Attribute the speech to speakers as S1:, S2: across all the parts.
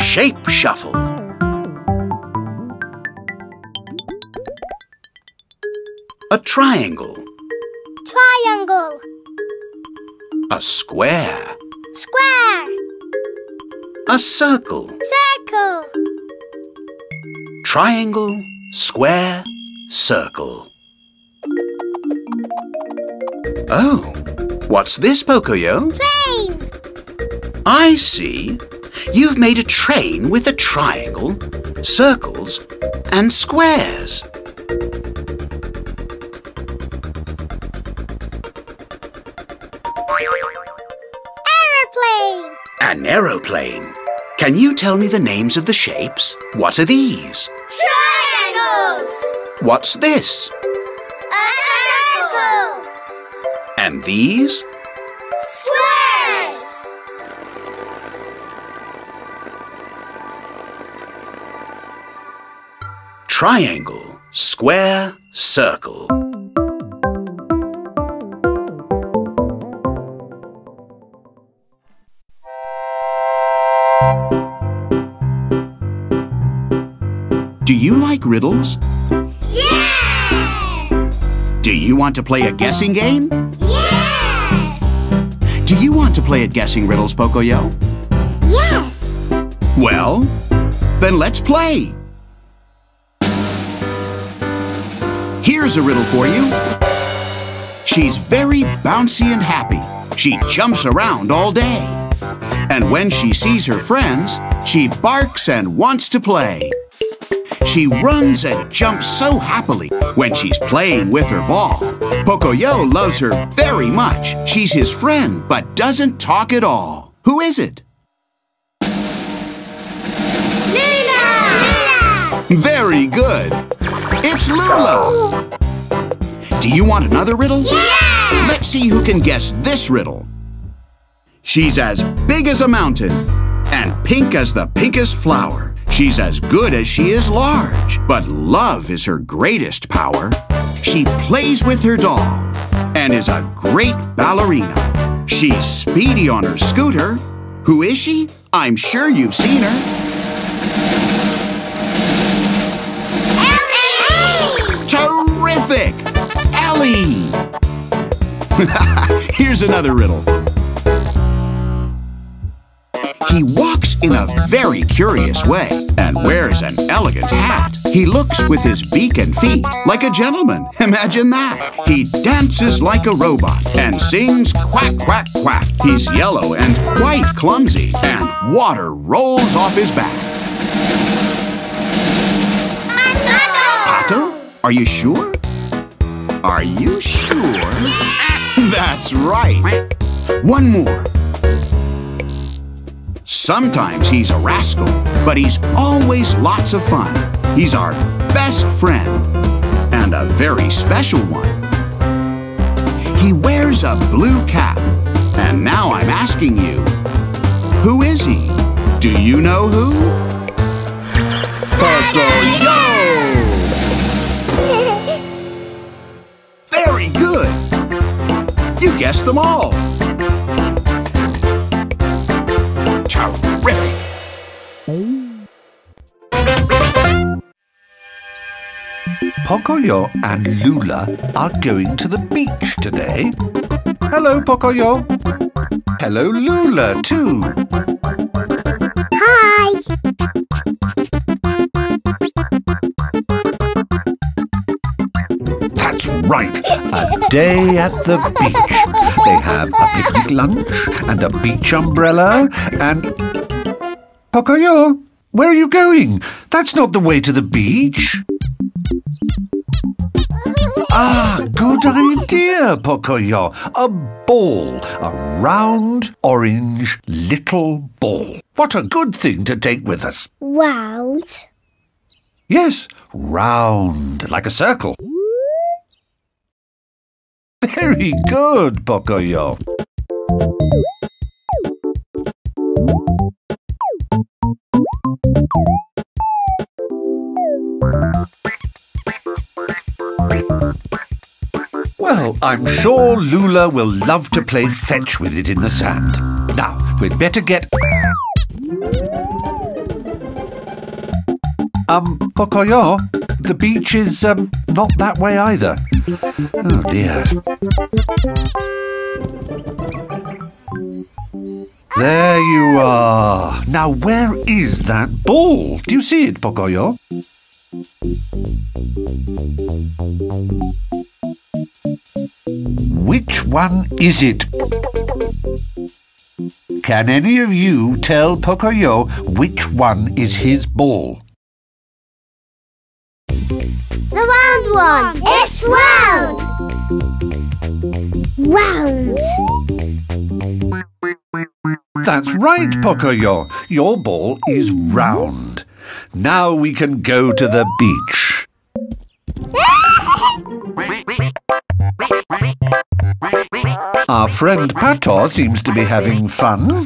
S1: shape shuffle. A triangle.
S2: Triangle.
S1: A square.
S2: Square.
S1: A circle.
S2: Circle.
S1: Triangle, square, circle. Oh, what's this, Pocoyo?
S2: Train.
S1: I see. You've made a train with a triangle, circles, and squares.
S2: Aeroplane.
S1: An aeroplane. Can you tell me the names of the shapes? What are these?
S2: Triangles.
S1: What's this?
S2: A circle.
S1: And these?
S2: Squares.
S1: Triangle, square, circle. Do you like riddles?
S2: Yes.
S1: Do you want to play a guessing game?
S2: Yes.
S1: Do you want to play at guessing riddles, Pocoyo?
S2: Yes.
S1: Well, then let's play. Here's a riddle for you. She's very bouncy and happy. She jumps around all day. And when she sees her friends, she barks and wants to play. She runs and jumps so happily when she's playing with her ball. Pocoyo loves her very much. She's his friend, but doesn't talk at all. Who is it?
S2: Loula.
S1: Very good. It's Loula. Do you want another riddle?
S2: Yeah.
S1: Let's see who can guess this riddle. She's as big as a mountain and pink as the pinkest flower. She's as good as she is large, but love is her greatest power. She plays with her doll and is a great ballerina. She's speedy on her scooter. Who is she? I'm sure you've seen her.
S2: Ellie.
S1: Terrific! Ellie! Here's another riddle. He walks in a very curious way and wears an elegant hat. He looks with his beak and feet like a gentleman. Imagine that. He dances like a robot and sings quack, quack, quack. He's yellow and quite clumsy, and water rolls off his back. Pato? Are you sure? Are you sure?
S2: Yeah.
S1: That's right. One more. Sometimes he's a rascal, but he's always lots of fun. He's our best friend, and a very special one. He wears a blue cap, and now I'm asking you, who is he? Do you know who? Pocoyo! Very good! You guessed them all! Terrific!
S3: Pocoyo and Loula are going to the beach today. Hello, Pocoyo. Hello, Loula, too.
S2: Hi.
S3: That's right, a day at the beach. They have a picnic lunch and a beach umbrella and... Pocoyo, where are you going? That's not the way to the beach. Ah, good idea, Pocoyo. A ball, a round, orange, little ball. What a good thing to take with us.
S2: Round.
S3: Yes, round, like a circle. Very good, Pocoyo. Well, I'm sure Loula will love to play fetch with it in the sand. Now, we'd better get... Pocoyo, the beach is, not that way either. Oh, dear. There you are. Now, where is that ball? Do you see it, Pocoyo? Which one is it? Can any of you tell Pocoyo which one is his ball?
S2: The round one. It's round. Round.
S3: That's right, Pocoyo. Your ball is round. Now we can go to the beach. Our friend Pato seems to be having fun.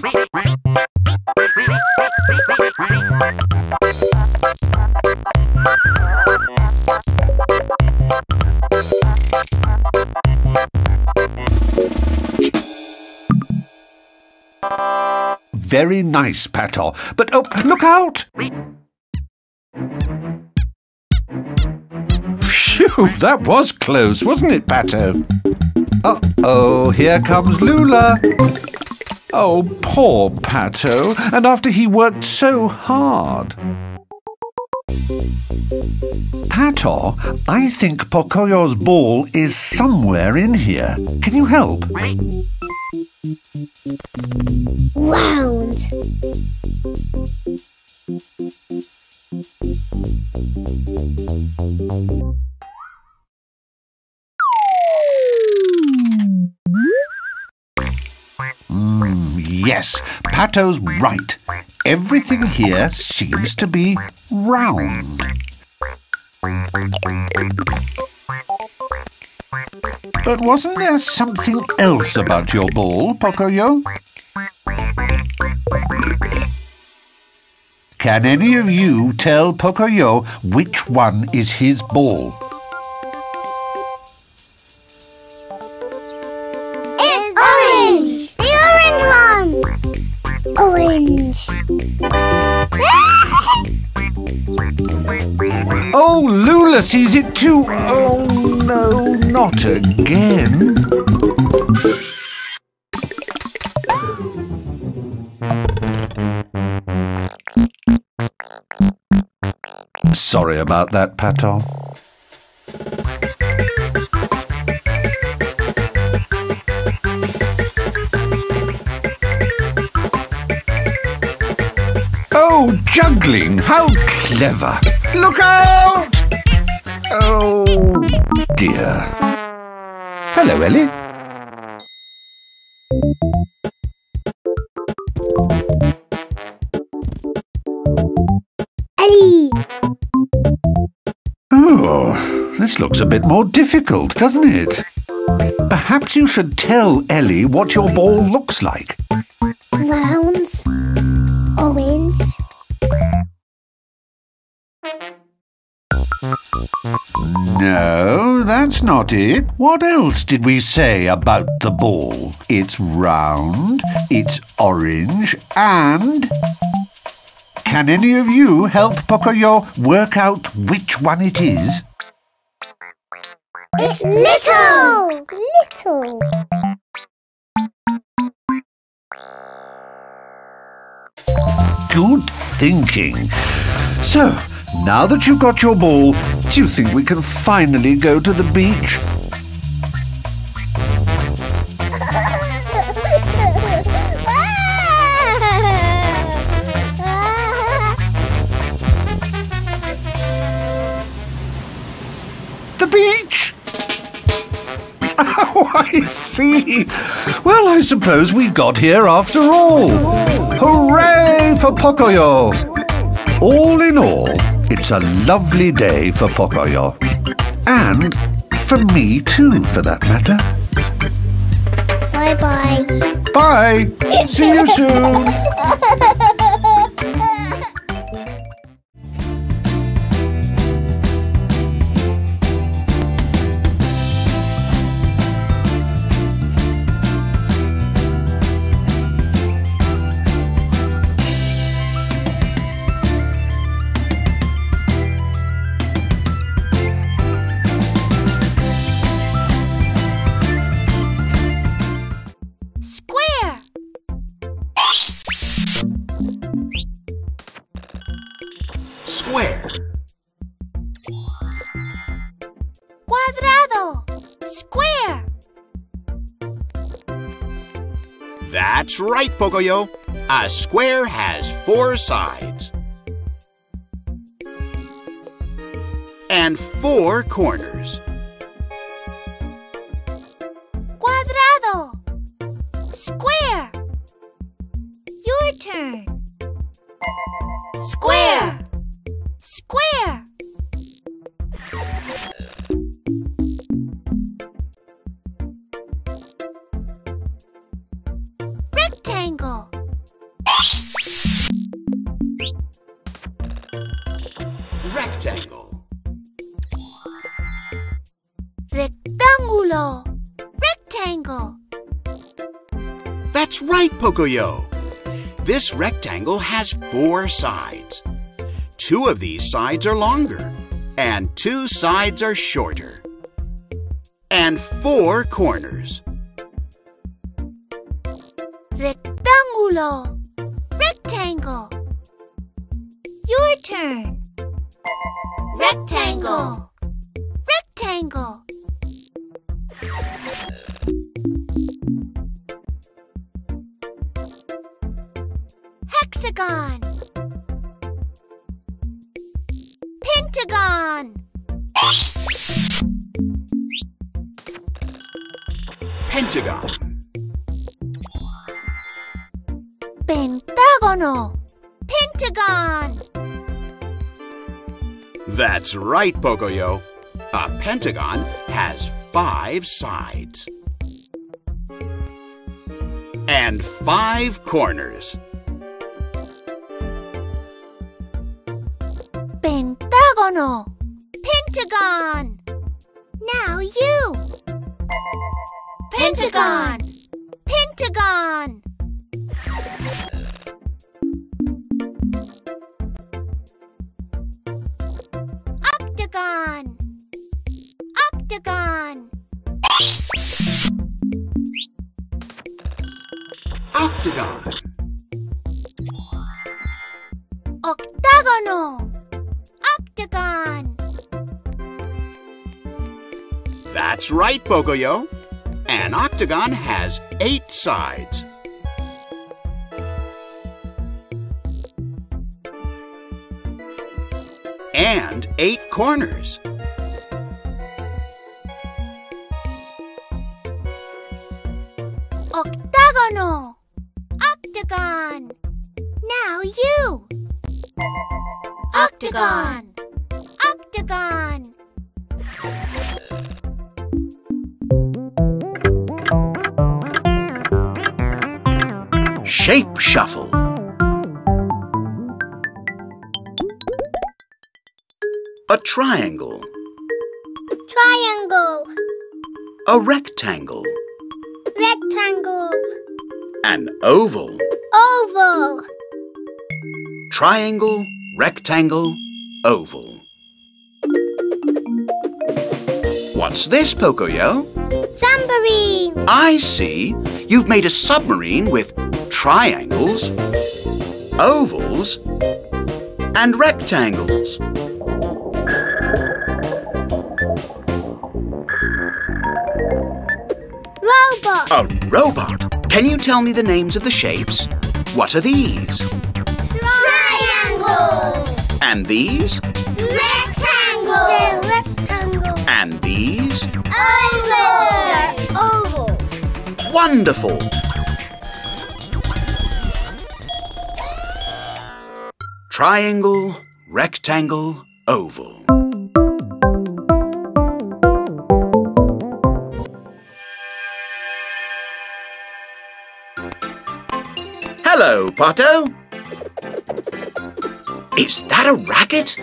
S3: Very nice, Pato. But, oh, look out! Phew, that was close, wasn't it, Pato? Uh-oh, here comes Loula. Oh, poor Pato. And after he worked so hard. Pato, I think Pocoyo's ball is somewhere in here. Can you help?
S2: Round.
S3: Yes, Pato's right. Everything here seems to be round. But wasn't there something else about your ball, Pocoyo? Can any of you tell Pocoyo which one is his ball?
S2: It's orange. The orange one. Orange.
S3: Oh, Loula sees it too. Oh, no, not again. Sorry about that, Pato. Oh, juggling! How clever! Look out! Oh, dear. Hello, Ellie.
S2: Ellie.
S3: Oh, this looks a bit more difficult, doesn't it? Perhaps you should tell Ellie what your ball looks like.
S2: Rounds. Orange.
S3: No, that's not it. What else did we say about the ball? It's round, it's orange, and... Can any of you help Pocoyo work out which one it is?
S2: It's little. Little.
S3: Good thinking. So, now that you've got your ball, do you think we can finally go to the beach? The beach? Oh, I see. Well, I suppose we got here after all. Hooray for Pocoyo! All in all, it's a lovely day for Pocoyo. And for me too, for that matter.
S2: Bye-bye.
S3: Bye! See you soon!
S1: Square.
S2: Cuadrado. Square.
S1: That's right, Pocoyo. A square has 4 sides. And 4 corners.
S2: Cuadrado. Square. Your turn. Square. Square. Rectangle.
S1: Rectangle.
S2: Rectángulo. Rectangle.
S1: That's right, Pocoyo. This rectangle has 4 sides. 2 of these sides are longer, and 2 sides are shorter. And 4 corners.
S2: Rectángulo. Rectangle. Your turn. Rectangle. Rectangle. Hexagon. Pentagon.
S1: Pentagon.
S2: Pentágono. Pentagon.
S1: That's right, Pocoyo. A pentagon has 5 sides. And 5 corners.
S2: Pentágono. Pentagon. Now you. Pentagon. Pentagon. Octagon. Octagon.
S1: Octagon.
S2: Octágono. Octagon.
S1: That's right, Pocoyo. An octagon has 8 sides. And 8 corners.
S2: Octágono. Octagon. Now you. Octagon. Octagon.
S1: Shape shuffle. A triangle.
S2: Triangle.
S1: A rectangle.
S2: Rectangle.
S1: An oval.
S2: Oval.
S1: Triangle, rectangle, oval. What's this, Pocoyo?
S2: Submarine.
S1: I see. You've made a submarine with triangles, ovals, and rectangles.
S2: Robot.
S1: A robot. Can you tell me the names of the shapes? What are these?
S2: Triangle.
S1: And these?
S2: Rectangle. Rectangle.
S1: And these?
S2: Oval. Oval.
S1: Wonderful! Triangle, rectangle, oval. Hello, Pato. Is that a racket?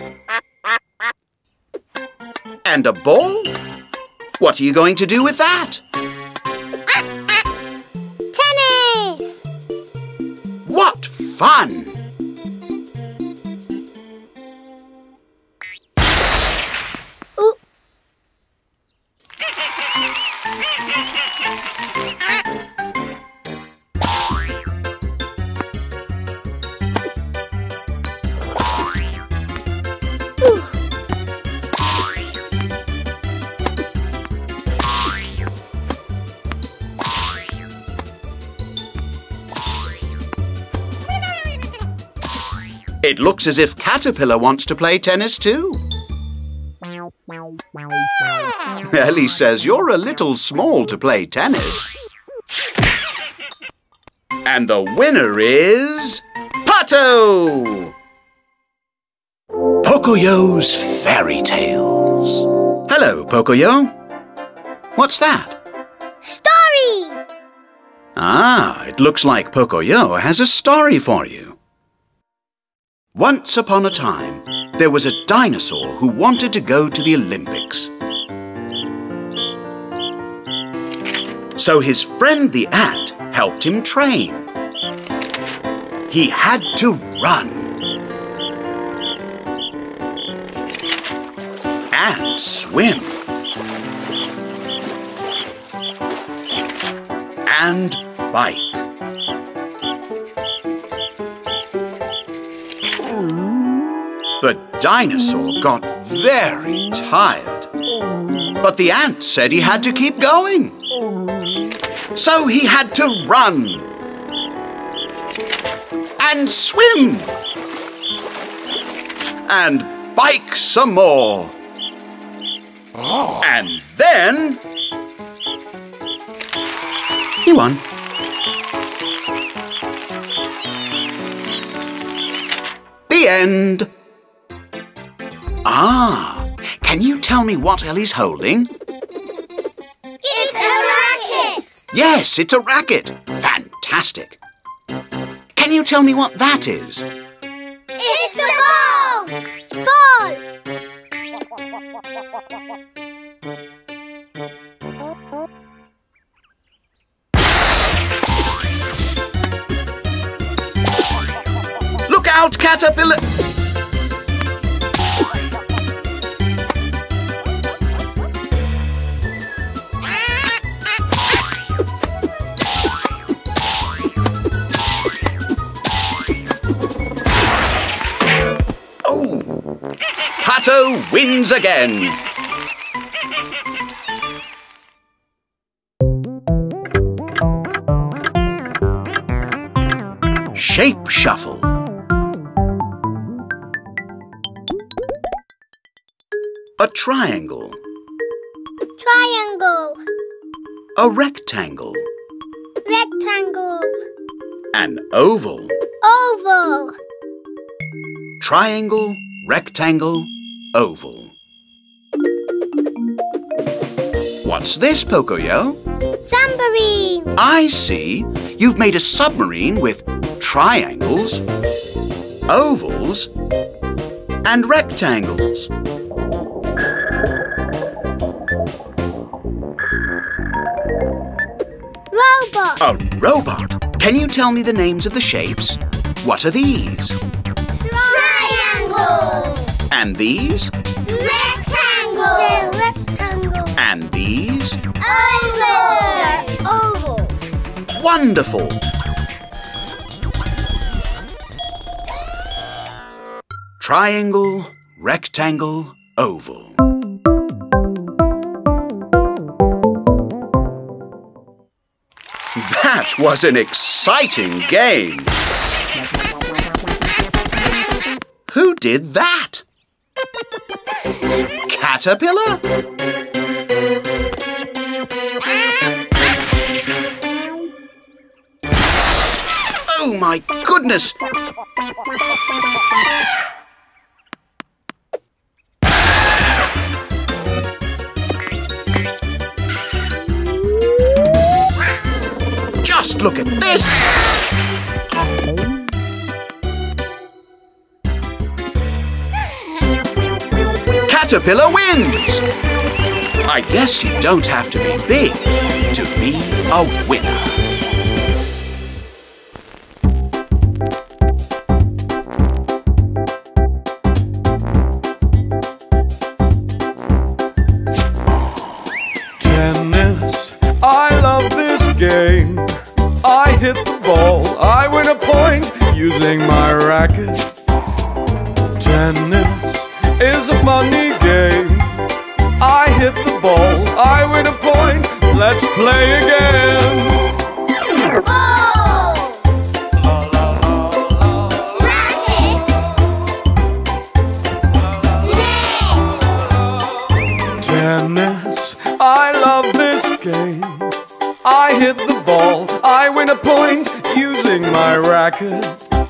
S1: And a ball? What are you going to do with that?
S2: Tennis.
S1: What fun!
S2: Ooh.
S1: It looks as if Caterpillar wants to play tennis too. Ellie says you're a little small to play tennis. And the winner is... Pato! Pocoyo's Fairy Tales. Hello, Pocoyo. What's that?
S2: Story!
S1: Ah, it looks like Pocoyo has a story for you. Once upon a time, there was a dinosaur who wanted to go to the Olympics. So his friend the ant helped him train. He had to run and swim and bike. The dinosaur got very tired, but the ant said he had to keep going. So he had to run and swim and bike some more. And then he won. The end. Ah, can you tell me what Ellie's holding?
S2: It's a racket!
S1: Yes, it's a racket. Fantastic. Can you tell me what that is?
S2: It's a ball! Ball!
S1: Look out, Caterpillar! Pato wins again. Shape shuffle. A triangle.
S2: Triangle.
S1: A rectangle.
S2: Rectangle.
S1: An oval.
S2: Oval.
S1: Triangle, rectangle, oval. What's this, Pocoyo?
S2: Submarine.
S1: I see. You've made a submarine with triangles, ovals, and rectangles.
S2: Robot.
S1: A robot. Can you tell me the names of the shapes? What are these?
S2: Triangles.
S1: And these?
S2: Rectangles. Rectangles.
S1: And these?
S2: Ovals. Ovals.
S1: Wonderful! Triangle, rectangle, oval. That was an exciting game! Who did that? Caterpillar? Oh my goodness! Just look at this! Caterpillar wins! I guess you don't have to be big to be a winner.
S4: Tennis, I love this game. I hit the ball, I win a point using my racket. Tennis is a funny game. I hit the ball, I win a point. Let's play again.
S2: Ball.
S4: La la la la.
S2: Racket.
S4: using my racket.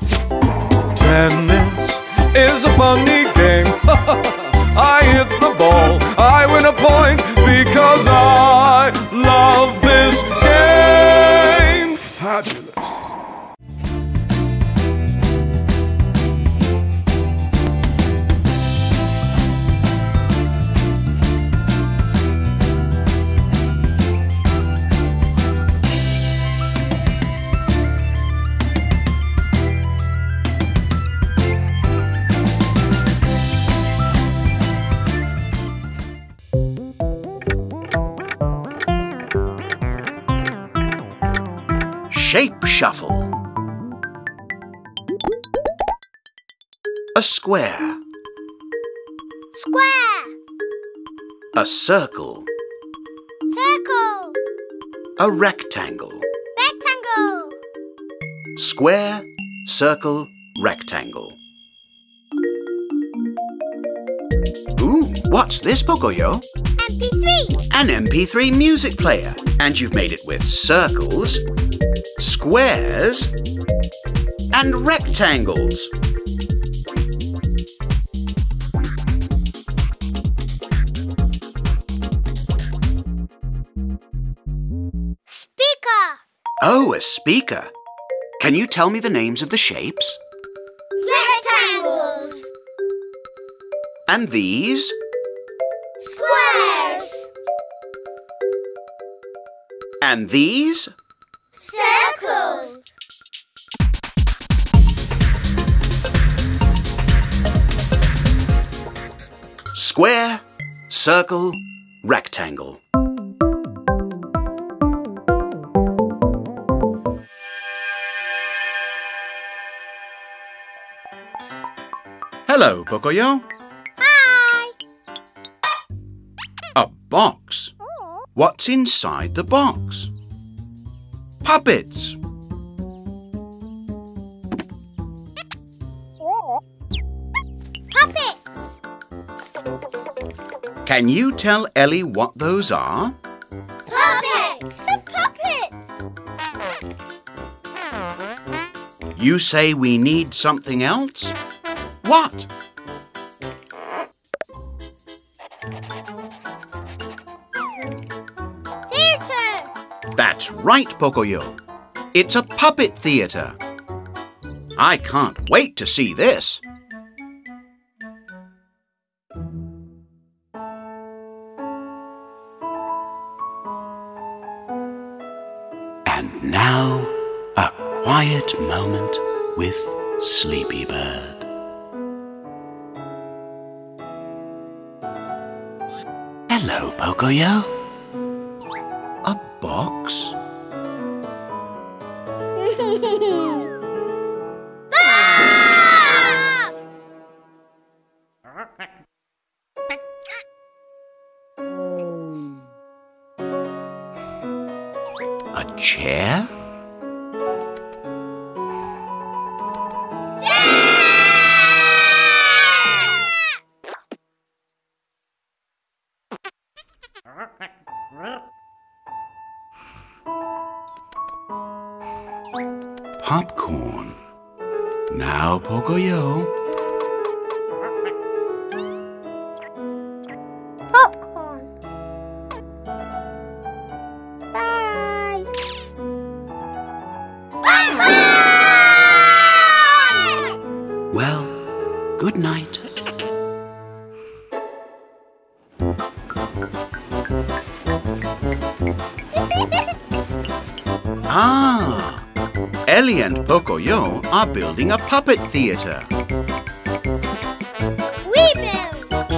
S4: Tennis is a funny game. I hit the ball, I win a point because I love this game. Fabulous.
S1: Shape shuffle. A square.
S2: Square.
S1: A circle.
S2: Circle.
S1: A rectangle.
S2: Rectangle.
S1: Square, circle, rectangle. Ooh, what's this, Pocoyo?
S2: MP3.
S1: An MP3 music player. And you've made it with circles, squares, and rectangles.
S2: Speaker.
S1: Oh, a speaker. Can you tell me the names of the shapes?
S2: Rectangles.
S1: And these?
S2: Squares.
S1: And these?
S2: Circles.
S1: Square, circle, rectangle. Hello, Pocoyo.
S2: Hi.
S1: A box. What's inside the box? Puppets.
S2: Puppets.
S1: Can you tell Ellie what those are?
S2: Puppets. Puppets.
S1: You say we need something else? What?
S2: Theatre.
S1: That's right, Pocoyo. It's a puppet theatre. I can't wait to see this. And now, a quiet moment with Sleepy Bird. Hello, Pocoyo. A box? A chair? Popcorn. Now, Pocoyo.
S2: Popcorn. Bye.
S1: Well, good night. Ah! Ellie and Pocoyo are building a puppet theatre.
S2: We build.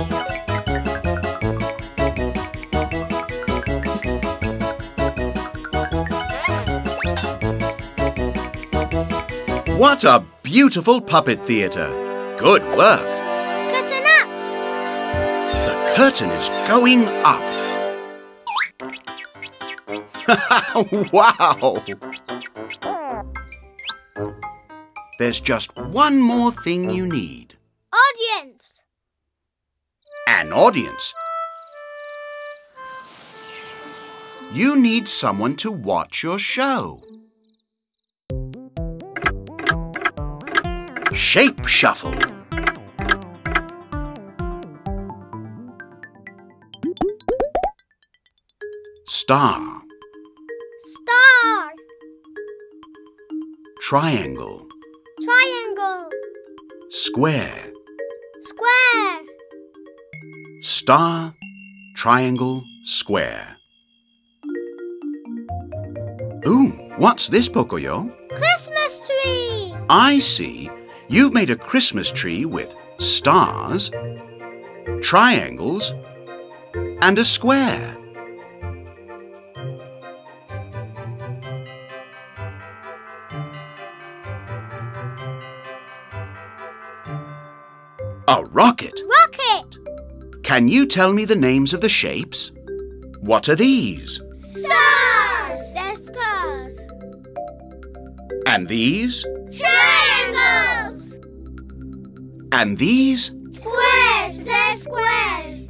S1: What a beautiful puppet theatre. Good work.
S2: Curtain up.
S1: The curtain is going up. Wow! There's just one more thing you need.
S2: Audience.
S1: An audience. You need someone to watch your show. Shape shuffle. Star.
S2: Star.
S1: Triangle.
S2: Triangle.
S1: Square.
S2: Square.
S1: Star, triangle, square. Ooh, what's this, Pocoyo?
S2: Christmas tree.
S1: I see. You've made a Christmas tree with stars, triangles, and a square. A rocket.
S2: Rocket.
S1: Can you tell me the names of the shapes? What are these?
S2: Stars. They're stars.
S1: And these?
S2: Triangles.
S1: And these?
S2: Squares. They're squares.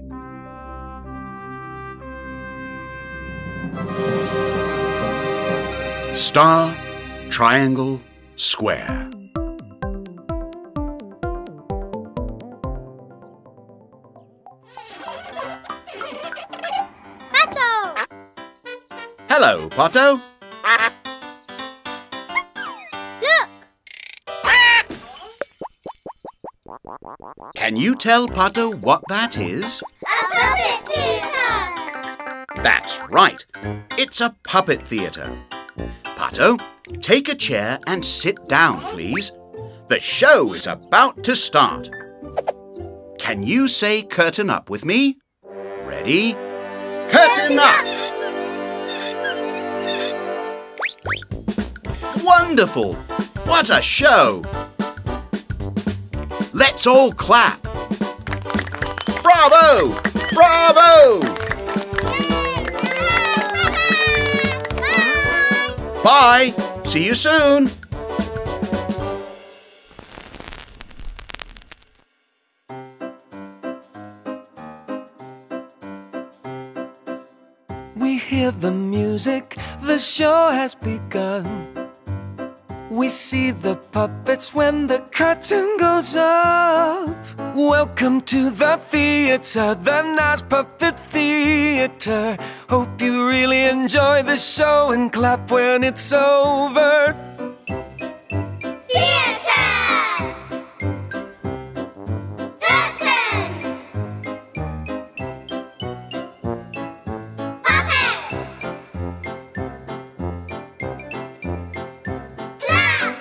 S1: Star, triangle, square.
S2: Pato.
S1: Hello, Pato.
S2: Look.
S1: Can you tell Pato what that is?
S2: A puppet theater.
S1: That's right. It's a puppet theatre. Pato, take a chair and sit down, please. The show is about to start. Can you say curtain up with me? Ready? Curtain up! Wonderful! What a show! Let's all clap. Bravo! Bravo! Bye! See you soon!
S5: We hear the music, the show has begun. We see the puppets when the curtain goes up. Welcome to the theater, the nice puppet theater. Hope you really enjoy the show and clap when it's over.
S2: Theater. Curtain. Puppet. Clap.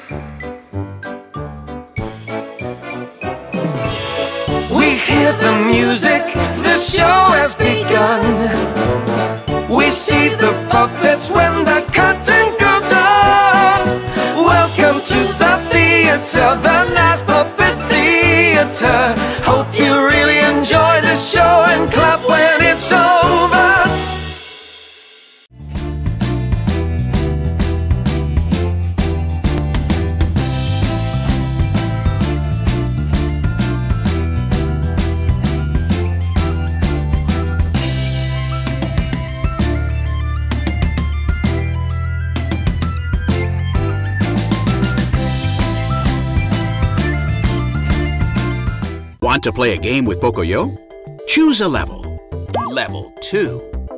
S5: We hear the music, the show has begun. We see the puppets when the curtain goes up. Welcome to the theater, the nice puppet theater. Hope you really enjoy the show and clap when it's over.
S1: Want to play a game with Pocoyo? Choose a level. Level 2.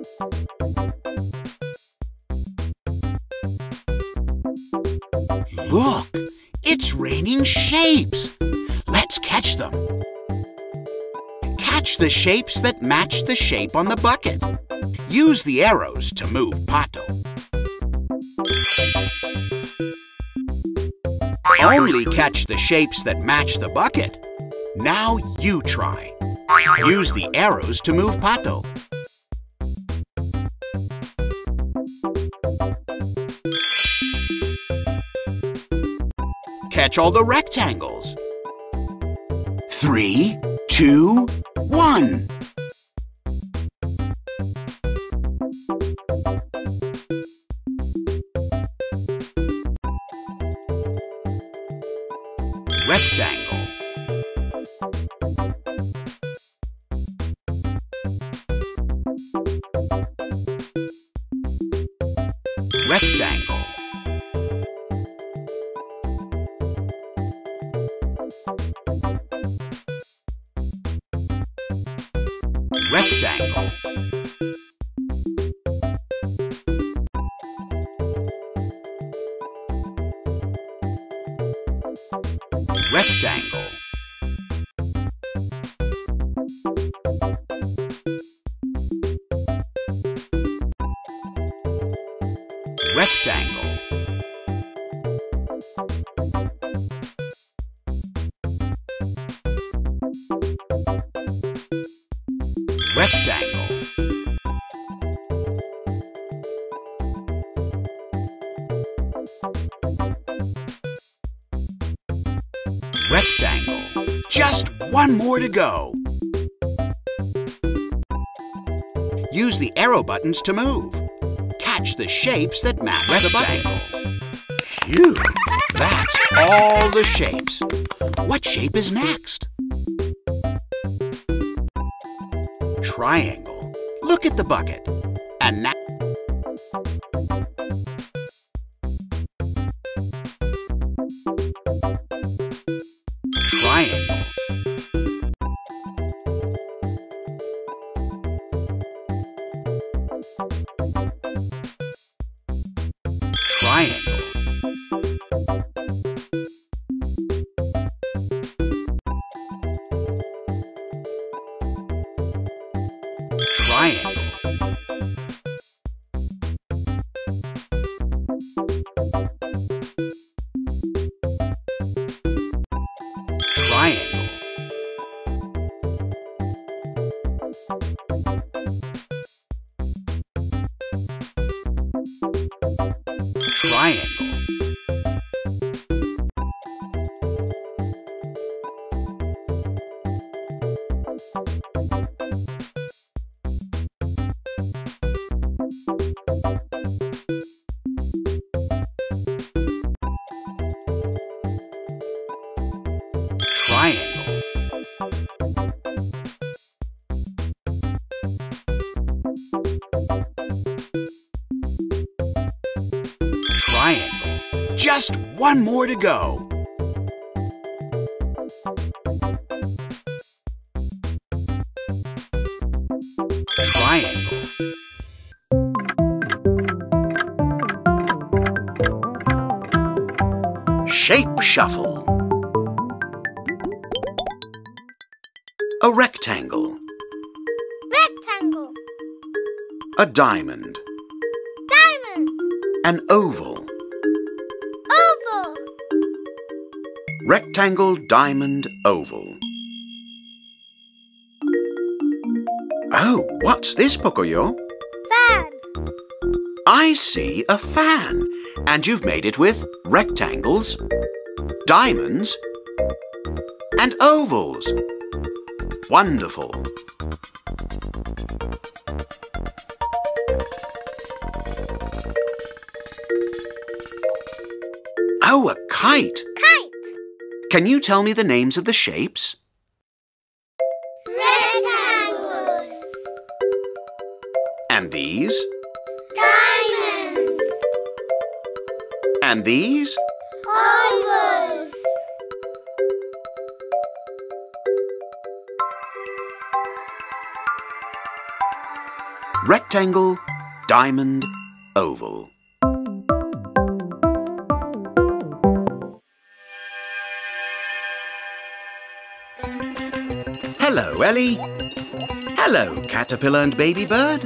S1: Look! It's raining shapes! Let's catch them. Catch the shapes that match the shape on the bucket. Use the arrows to move Pato. Only catch the shapes that match the bucket. Now you try. Use the arrows to move Pato. Catch all the rectangles. 3, 2, 1. Rectangle. Rectangle. Rectangle. Rectangle. Rectangle. Rectangle. Rectangle. Just one more to go. Use the arrow buttons to move. Catch the shapes that match the button. Phew! That's all the shapes. What shape is next? Triangle. Look at the bucket. And now... Triangle. Triangle. Triangle. Triangle. Triangle. Triangle. Triangle. Just one more to go. Triangle. Shape shuffle. A rectangle.
S2: Rectangle.
S1: A diamond.
S2: Diamond.
S1: An oval.
S2: Oval.
S1: Rectangle, diamond, oval. Oh, what's this, Pocoyo?
S2: Fan.
S1: I see a fan. And you've made it with rectangles, diamonds, and ovals. Wonderful. Oh, a kite.
S2: Kite.
S1: Can you tell me the names of the shapes?
S2: Rectangles.
S1: And these?
S2: Diamonds.
S1: And these?
S2: Ovals.
S1: Rectangle, diamond, oval. Hello, Ellie. Hello, caterpillar and baby bird.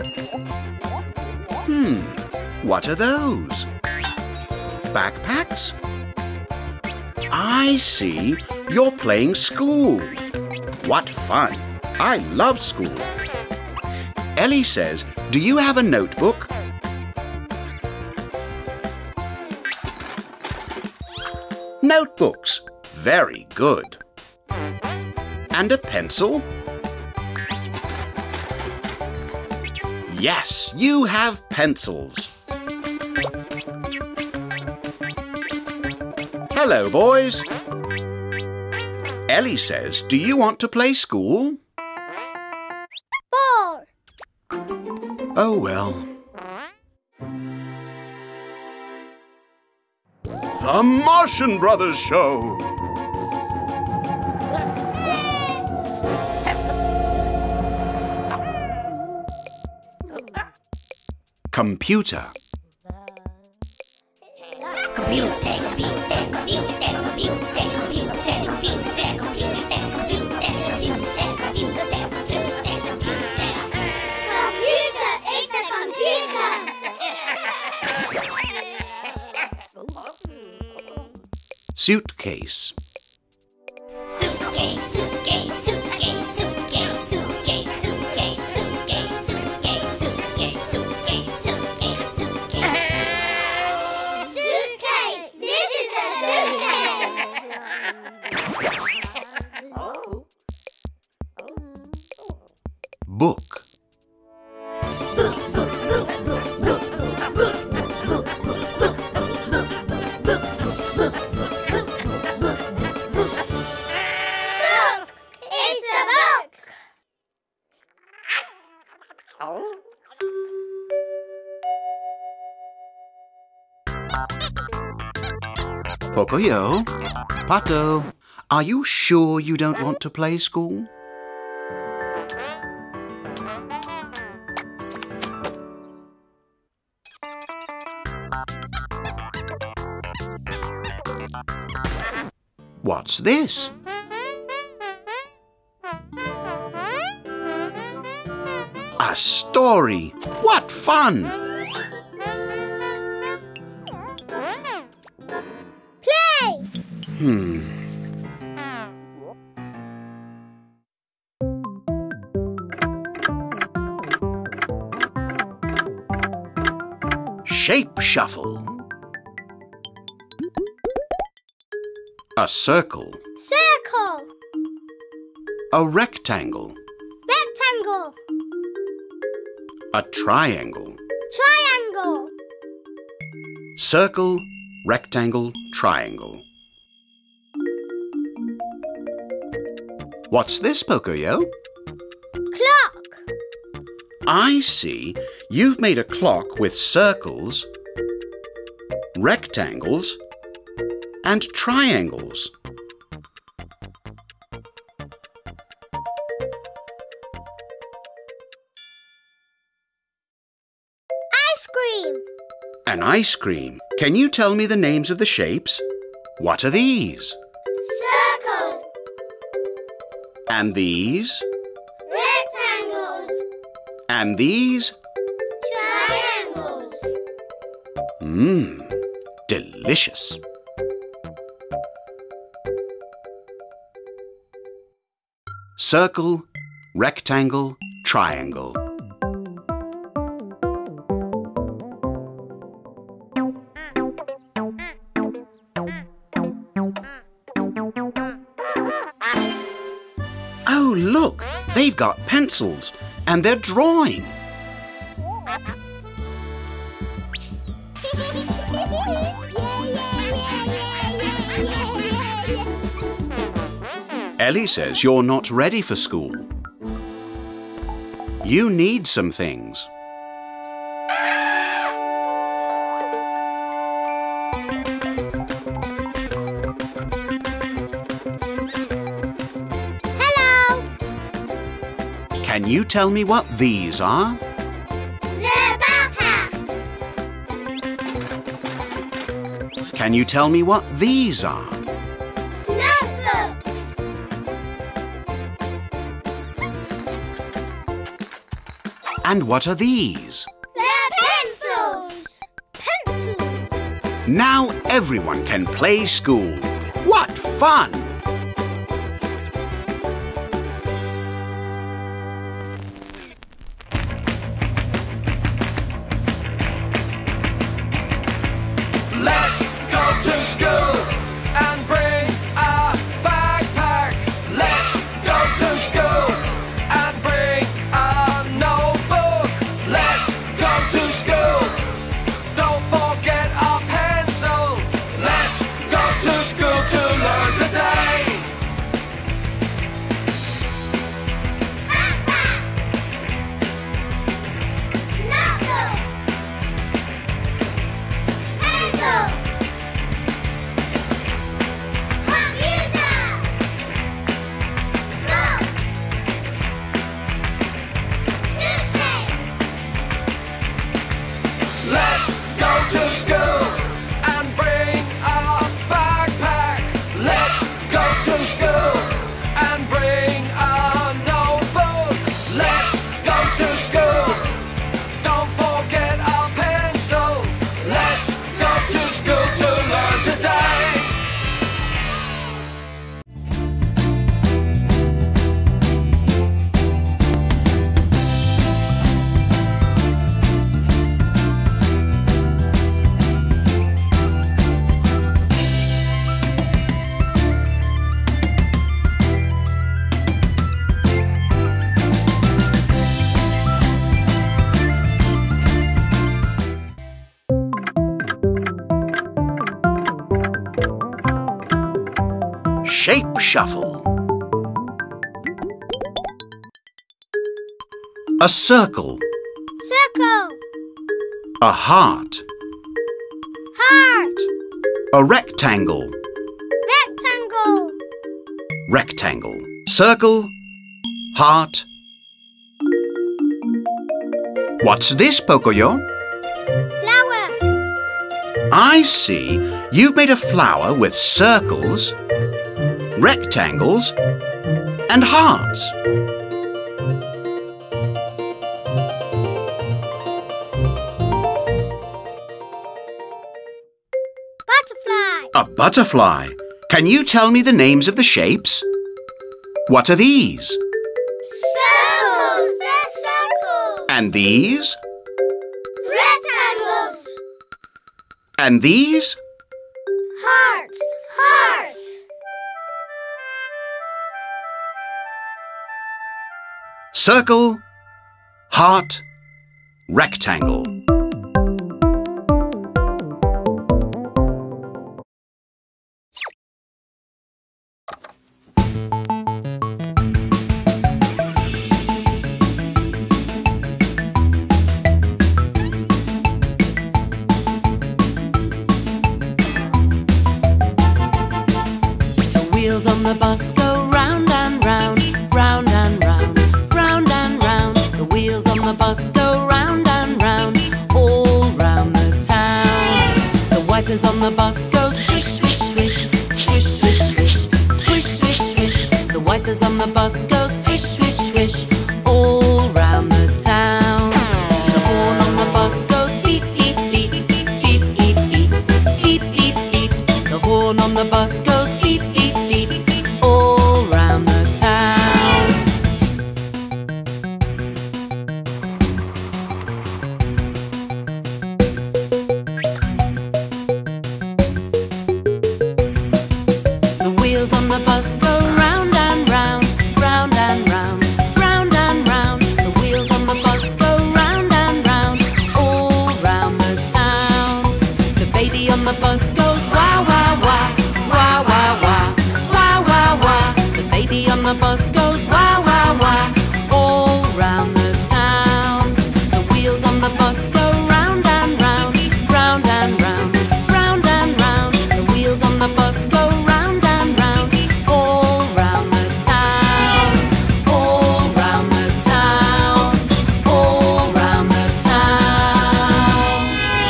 S1: What are those? Backpacks? I see. You're playing school. What fun. I love school. Ellie says, do you have a notebook? Notebooks. Very good. And a pencil? Yes, you have pencils. Hello, boys. Ellie says, do you want to play school?
S2: Ball.
S1: Oh, well.
S4: The Martian Brothers Show.
S1: Computer. Suitcase.
S2: Suitcase, suitcase, suitcase, suitcase, suitcase, suitcase, suitcase, suitcase, suitcase, suitcase, suitcase, suitcase. Suitcase! This is a suitcase!
S1: Book. Pocoyo, Pato, are you sure you don't want to play school? What's this? A story! What fun!
S2: Play!
S1: Shape shuffle. A circle.
S2: Circle!
S1: A rectangle.
S2: Rectangle!
S1: A triangle.
S2: Triangle!
S1: Circle, rectangle, triangle. What's this, Pocoyo?
S2: Clock!
S1: I see. You've made a clock with circles, rectangles, and triangles.
S2: Ice cream!
S1: An ice cream. Can you tell me the names of the shapes? What are these?
S2: Circles!
S1: And these?
S2: Rectangles!
S1: And these?
S2: Triangles!
S1: Delicious. Circle, rectangle, triangle. Oh, look! They've got pencils and they're drawing. Ellie says you're not ready for school. You need some things.
S2: Hello!
S1: Can you tell me what these are?
S2: The backpacks!
S1: Can you tell me what these are?
S2: Notebooks!
S1: And what are these?
S2: The pencils! Pencils!
S1: Now everyone can play school. What fun!
S5: Let's go to school and bring a backpack. Let's go to school and bring a notebook. Let's go to school. Don't forget our pencil. Let's go to school to learn today.
S1: shape shuffle. A circle.
S2: Circle.
S1: A heart.
S2: Heart.
S1: A rectangle.
S2: Rectangle.
S1: Rectangle. Circle. Heart. What's this, Pocoyo?
S2: Flower.
S1: I see. You've made a flower with circles, rectangles, and hearts.
S2: Butterfly.
S1: A butterfly. Can you tell me the names of the shapes? What are these?
S2: Circles. They're circles.
S1: And these?
S2: Rectangles.
S1: And these?
S2: Hearts. Hearts.
S1: Circle, heart, rectangle.
S6: Wheels on the bus go round and round, round and round, round and round. The wheels on the bus go round and round, all round the town. The wipers on the bus go swish, swish, swish, swish, swish, swish, swish, swish, swish. The wipers on the bus go swish, swish, swish, all round the town. The horn on the bus goes beep, beep, beep, beep, beep, beep, beep, beep, beep. The horn on the bus goes beep, beep, beep, all round the town. The wheels on the bus go round and round, round and round, round and round. The wheels on the bus go round and round, all round the town. The baby on the bus goes wah, wah, wah, wah, wah, wah, wah, wah, wah. The baby on the bus goes wah, wah, wah, all round the town. The wheels on the bus go round and round, round and round, round and round. The wheels on the bus go round and round, all round the town, all round the town, all round the town.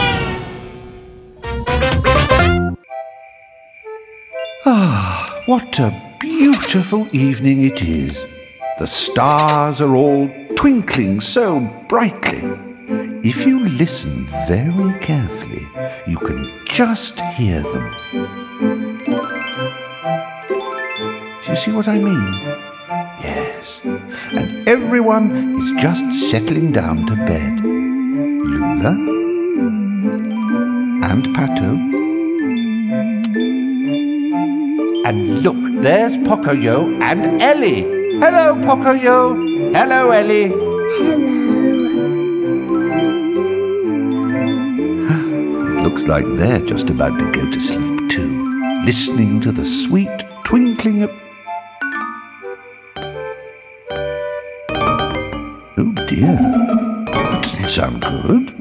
S3: Ah, what a beautiful evening it is. The stars are all twinkling so brightly. If you listen very carefully, you can just hear them. Do you see what I mean? Yes. And everyone is just settling down to bed. Loula and Pato. And look, there's Pocoyo and Ellie. Hello, Pocoyo. Hello, Ellie. It looks like they're just about to go to sleep too, listening to the sweet twinkling of... Oh dear, that doesn't sound good.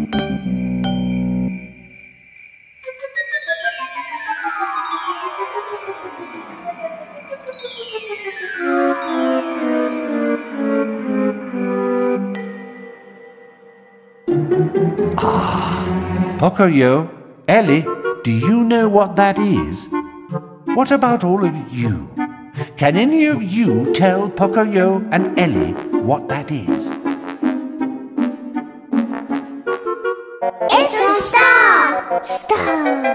S3: Pocoyo, Ellie, do you know what that is? What about all of you? Can any of you tell Pocoyo and Ellie what that is?
S2: It's a star. Star.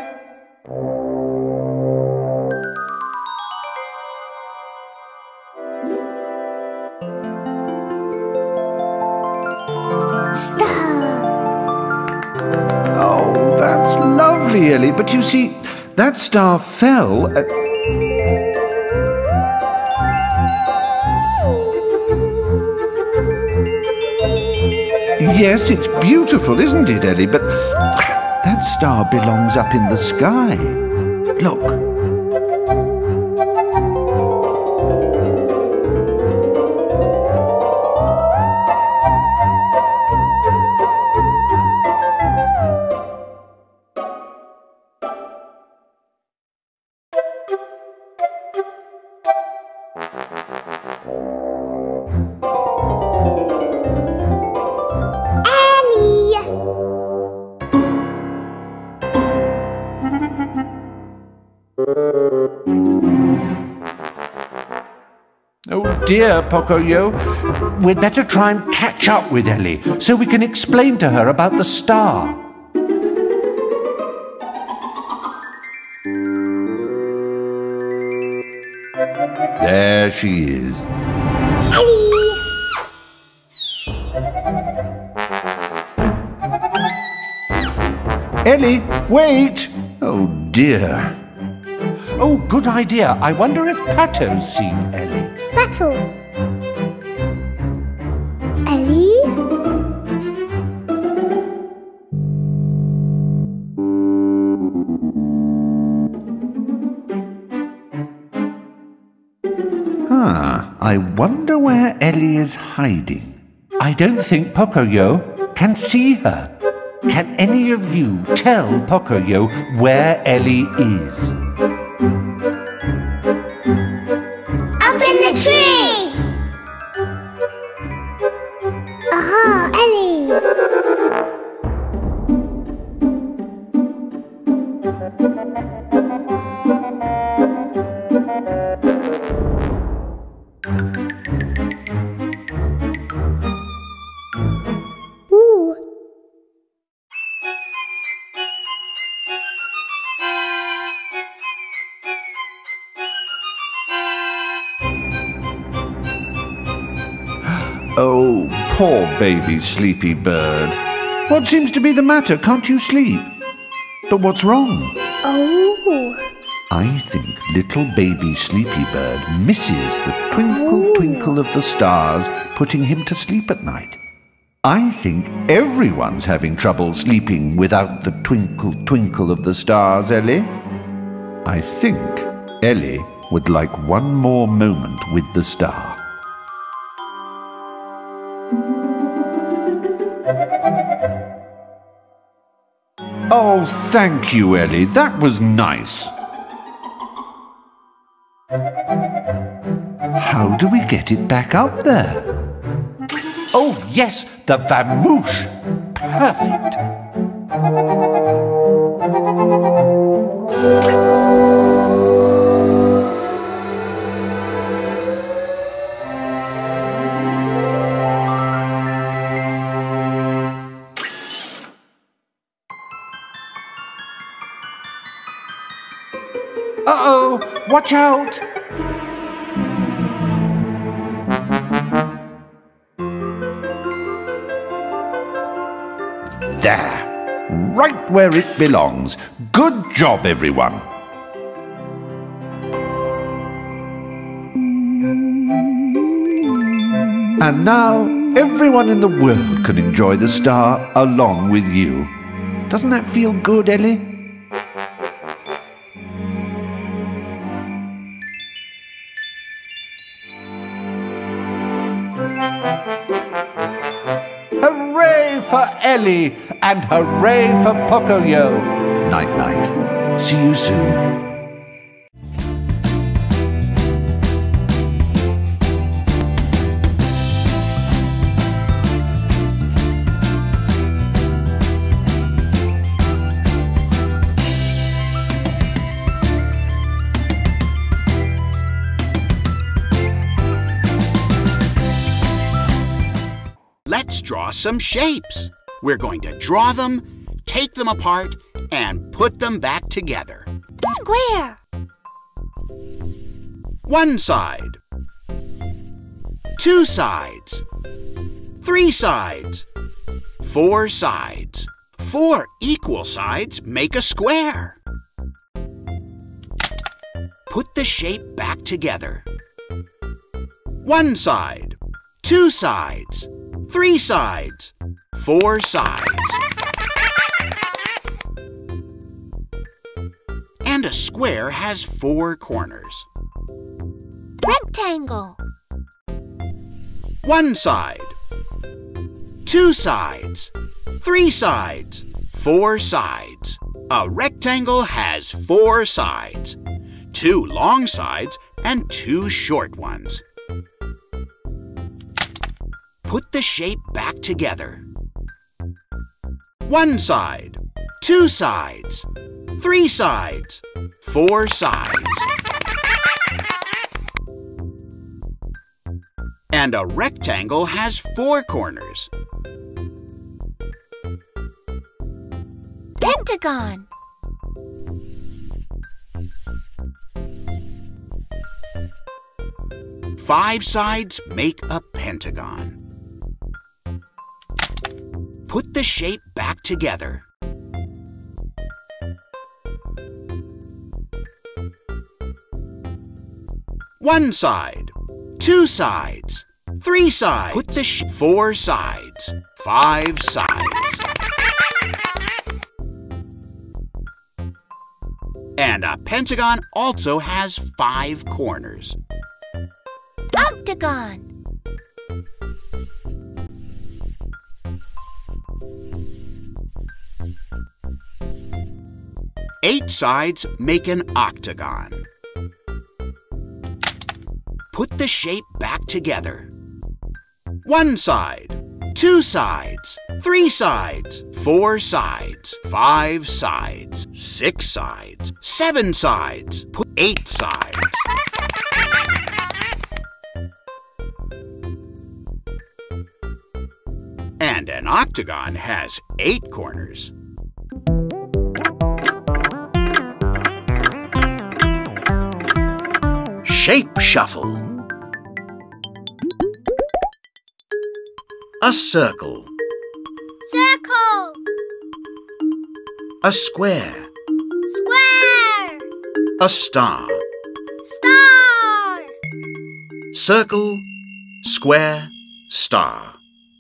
S2: Star.
S3: Oh, that's lovely, Ellie. But you see, that star fell at... Yes, it's beautiful, isn't it, Ellie? But that star belongs up in the sky. Look. Oh dear, Pocoyo. We'd better try and catch up with Ellie so we can explain to her about the star. There she is. Ellie, wait! Oh dear. Oh, good idea. I wonder if Pato's seen Ellie.
S2: Pato. Ellie?
S3: I wonder where Ellie is hiding. I don't think Pocoyo can see her. Can any of you tell Pocoyo where Ellie is?
S2: Up in the tree! Aha, Ellie! Ooh.
S3: Oh, poor baby sleepy bird. What seems to be the matter? Can't you sleep? But what's wrong?
S2: Oh.
S3: I think little baby sleepy bird misses the twinkle twinkle of the stars, putting him to sleep at night. I think everyone's having trouble sleeping without the twinkle twinkle of the stars, Ellie. I think Ellie would like one more moment with the star. Oh, thank you, Ellie. That was nice. How do we get it back up there? Oh, yes, the vamoose. Perfect. Uh-oh! Watch out! There! Right where it belongs. Good job, everyone! And now, everyone in the world can enjoy the star along with you. Doesn't that feel good, Ellie? Hooray for Ellie and hooray for Pocoyo. Night-night. See you soon.
S1: Let's draw some shapes. We're going to draw them, take them apart, and put them back together.
S2: Square.
S1: One side. Two sides. Three sides. Four sides. Four equal sides make a square. Put the shape back together. One side. Two sides. Three sides. Four sides. And a square has four corners.
S2: Rectangle.
S1: One side. Two sides. Three sides. Four sides. A rectangle has four sides. Two long sides and 2 short ones. Put the shape back together. 1 side, 2 sides, 3 sides, 4 sides. And a rectangle has 4 corners.
S2: Pentagon.
S1: Five sides make a pentagon. Put the shape back together. One side, 2 sides, 3 sides. Put the 4 sides, 5 sides. And a pentagon also has 5 corners.
S2: Octagon.
S1: Eight sides make an octagon. Put the shape back together. 1 side, 2 sides, 3 sides, 4 sides, 5 sides, 6 sides, 7 sides. Put 8 sides. And an octagon has 8 corners. Shape shuffle. A circle.
S2: Circle.
S1: A square.
S2: Square.
S1: A star.
S2: Star.
S1: Circle, square, star.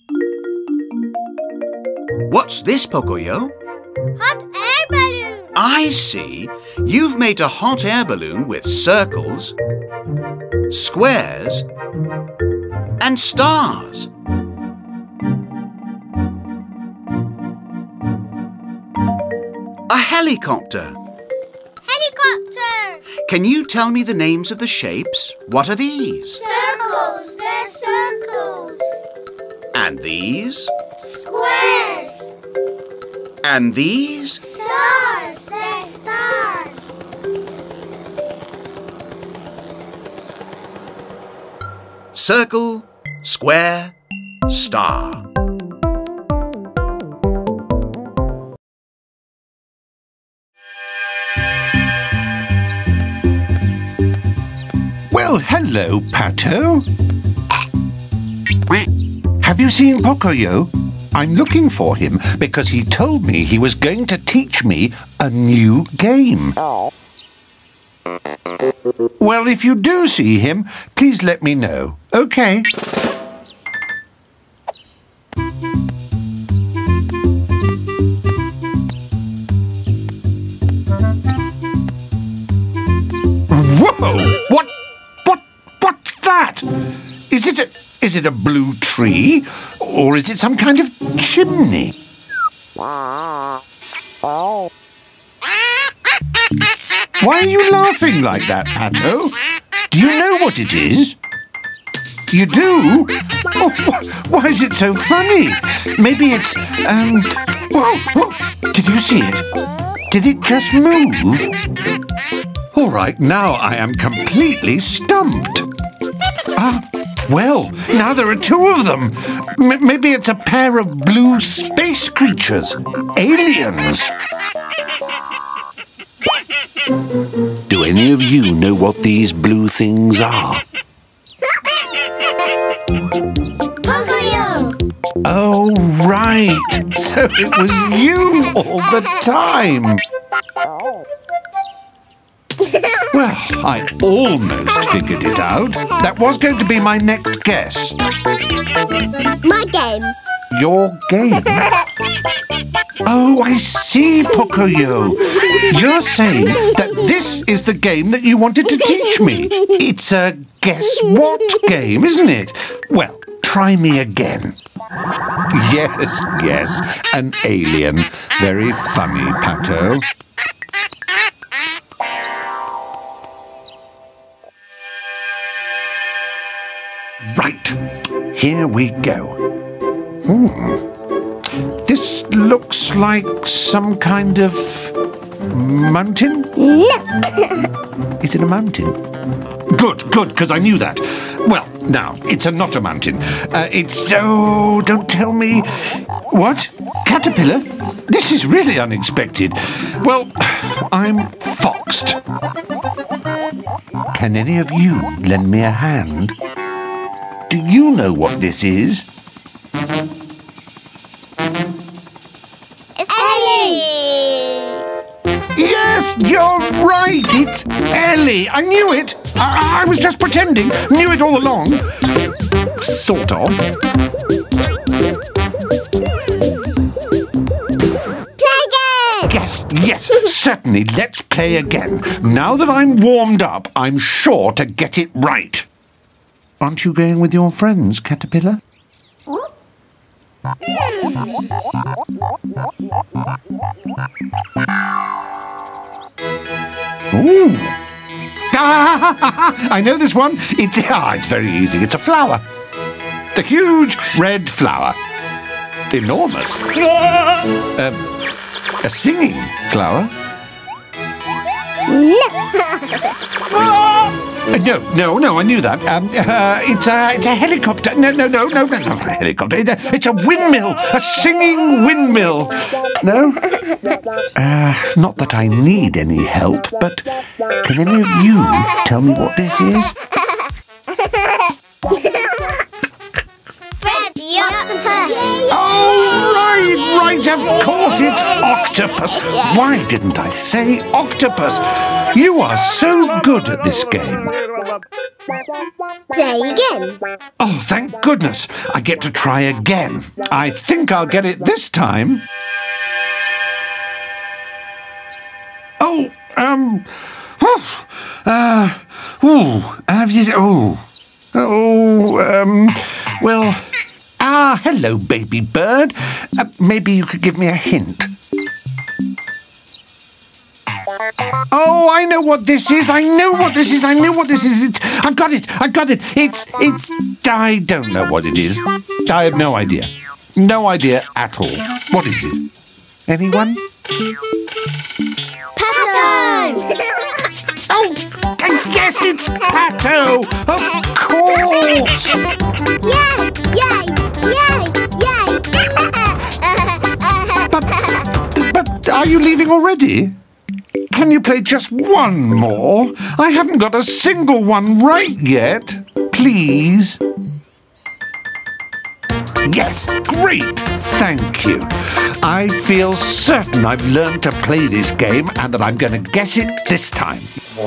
S1: What's this, Pocoyo?
S2: Hot air balloon.
S1: I see. You've made a hot air balloon with circles, squares, and stars. A helicopter.
S2: Helicopter.
S1: Can you tell me the names of the shapes? What are these?
S2: Circles. They're circles.
S1: And these?
S2: Squares.
S1: And these?
S2: Stars. They're stars.
S1: Circle, square, star.
S3: Well, hello, Pato. Have you seen Pocoyo? I'm looking for him because he told me he was going to teach me a new game. Well, if you do see him, please let me know, OK? Whoa! What's that? Is it a blue tree? Or is it some kind of chimney? Why are you laughing like that, Pato? Do you know what it is? You do? Oh, why is it so funny? Maybe it's, whoa, did you see it? Did it just move? All right, now I am completely stumped. Well, now there are 2 of them. Maybe it's a pair of blue space creatures. Aliens. Do any of you know what these blue things are?
S2: Pocoyo.
S3: Oh, right. So it was you all the time. Well, I almost figured it out. That was going to be my next guess.
S2: My game.
S3: Your game? Oh, I see, Pocoyo. You're saying that this is the game that you wanted to teach me. It's a guess what game, isn't it? Well, try me again. Yes, an alien. Very funny, Pato. Right, here we go. This looks like some kind of mountain?
S2: No.
S3: Is it a mountain? Good, because I knew that. Well, now, it's not a mountain. Don't tell me. What? Caterpillar? This is really unexpected. Well, I'm foxed. Can any of you lend me a hand? Do you know what this is?
S2: It's Ellie.
S3: Yes, you're right. It's Ellie. I knew it. I was just pretending. Knew it all along. Sort of.
S2: Play again.
S3: Yes, certainly. Let's play again. Now that I'm warmed up, I'm sure to get it right. Aren't you going with your friends, Caterpillar? Ooh. I know this one. It's very easy. It's a flower. The huge red flower. Enormous. A singing flower? No, I knew that. It's a helicopter. No, not a helicopter. It's a windmill. A singing windmill. No? Not that I need any help, but can any of you tell me what this is?
S2: Fred the octopus.
S3: Oh, right, of course it's octopus. Why didn't I say octopus? You are so good at this game.
S2: Play again.
S3: Oh, thank goodness. I get to try again. I think I'll get it this time. Hello, baby bird. Maybe you could give me a hint. Oh, I know what this is. I knew what this is. I've got it. It's, I don't know what it is. I have no idea. No idea at all. What is it? Anyone?
S2: Pato.
S3: Oh, yes, it's Pato. Of course.
S2: Yay.
S3: But are you leaving already? Can you play just one more? I haven't got a single one right yet. Please. Yes, great. Thank you. I feel certain I've learned to play this game and that I'm going to get it this time.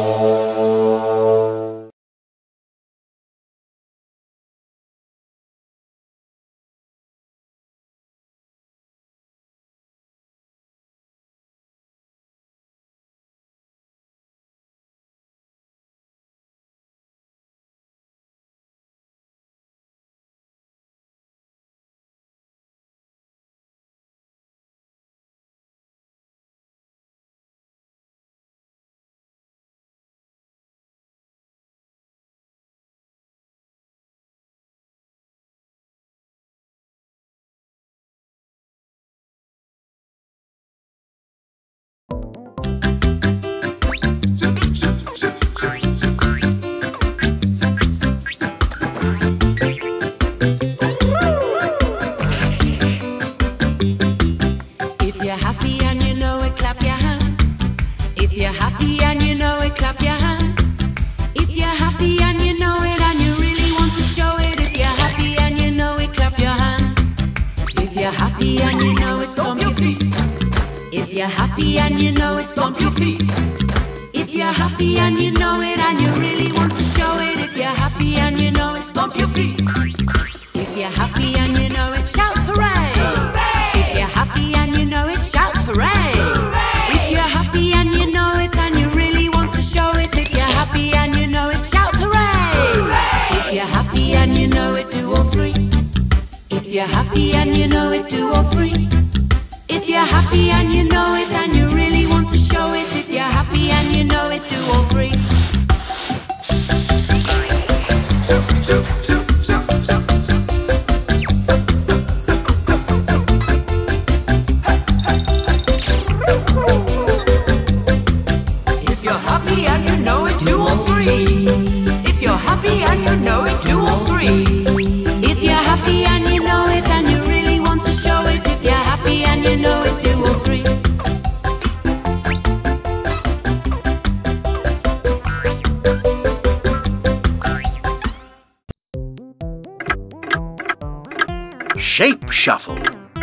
S6: If you're happy and you know it, stomp your feet. If you're happy and you know it and you really want to show it. If you're happy and you know it, stomp your feet. If you're happy and you know it, shout hooray! Hooray! If you're happy and you know it, shout hooray! Hooray! If you're happy and you know it and you really want to show it. If you're happy and you know it, shout hooray! Hooray! If you're happy and you know it, do all three. If you're happy and you know it, do all three. If you're happy and you know it and you really want to show it. If you're happy and you know it, do all three.
S1: Shape Shuffle.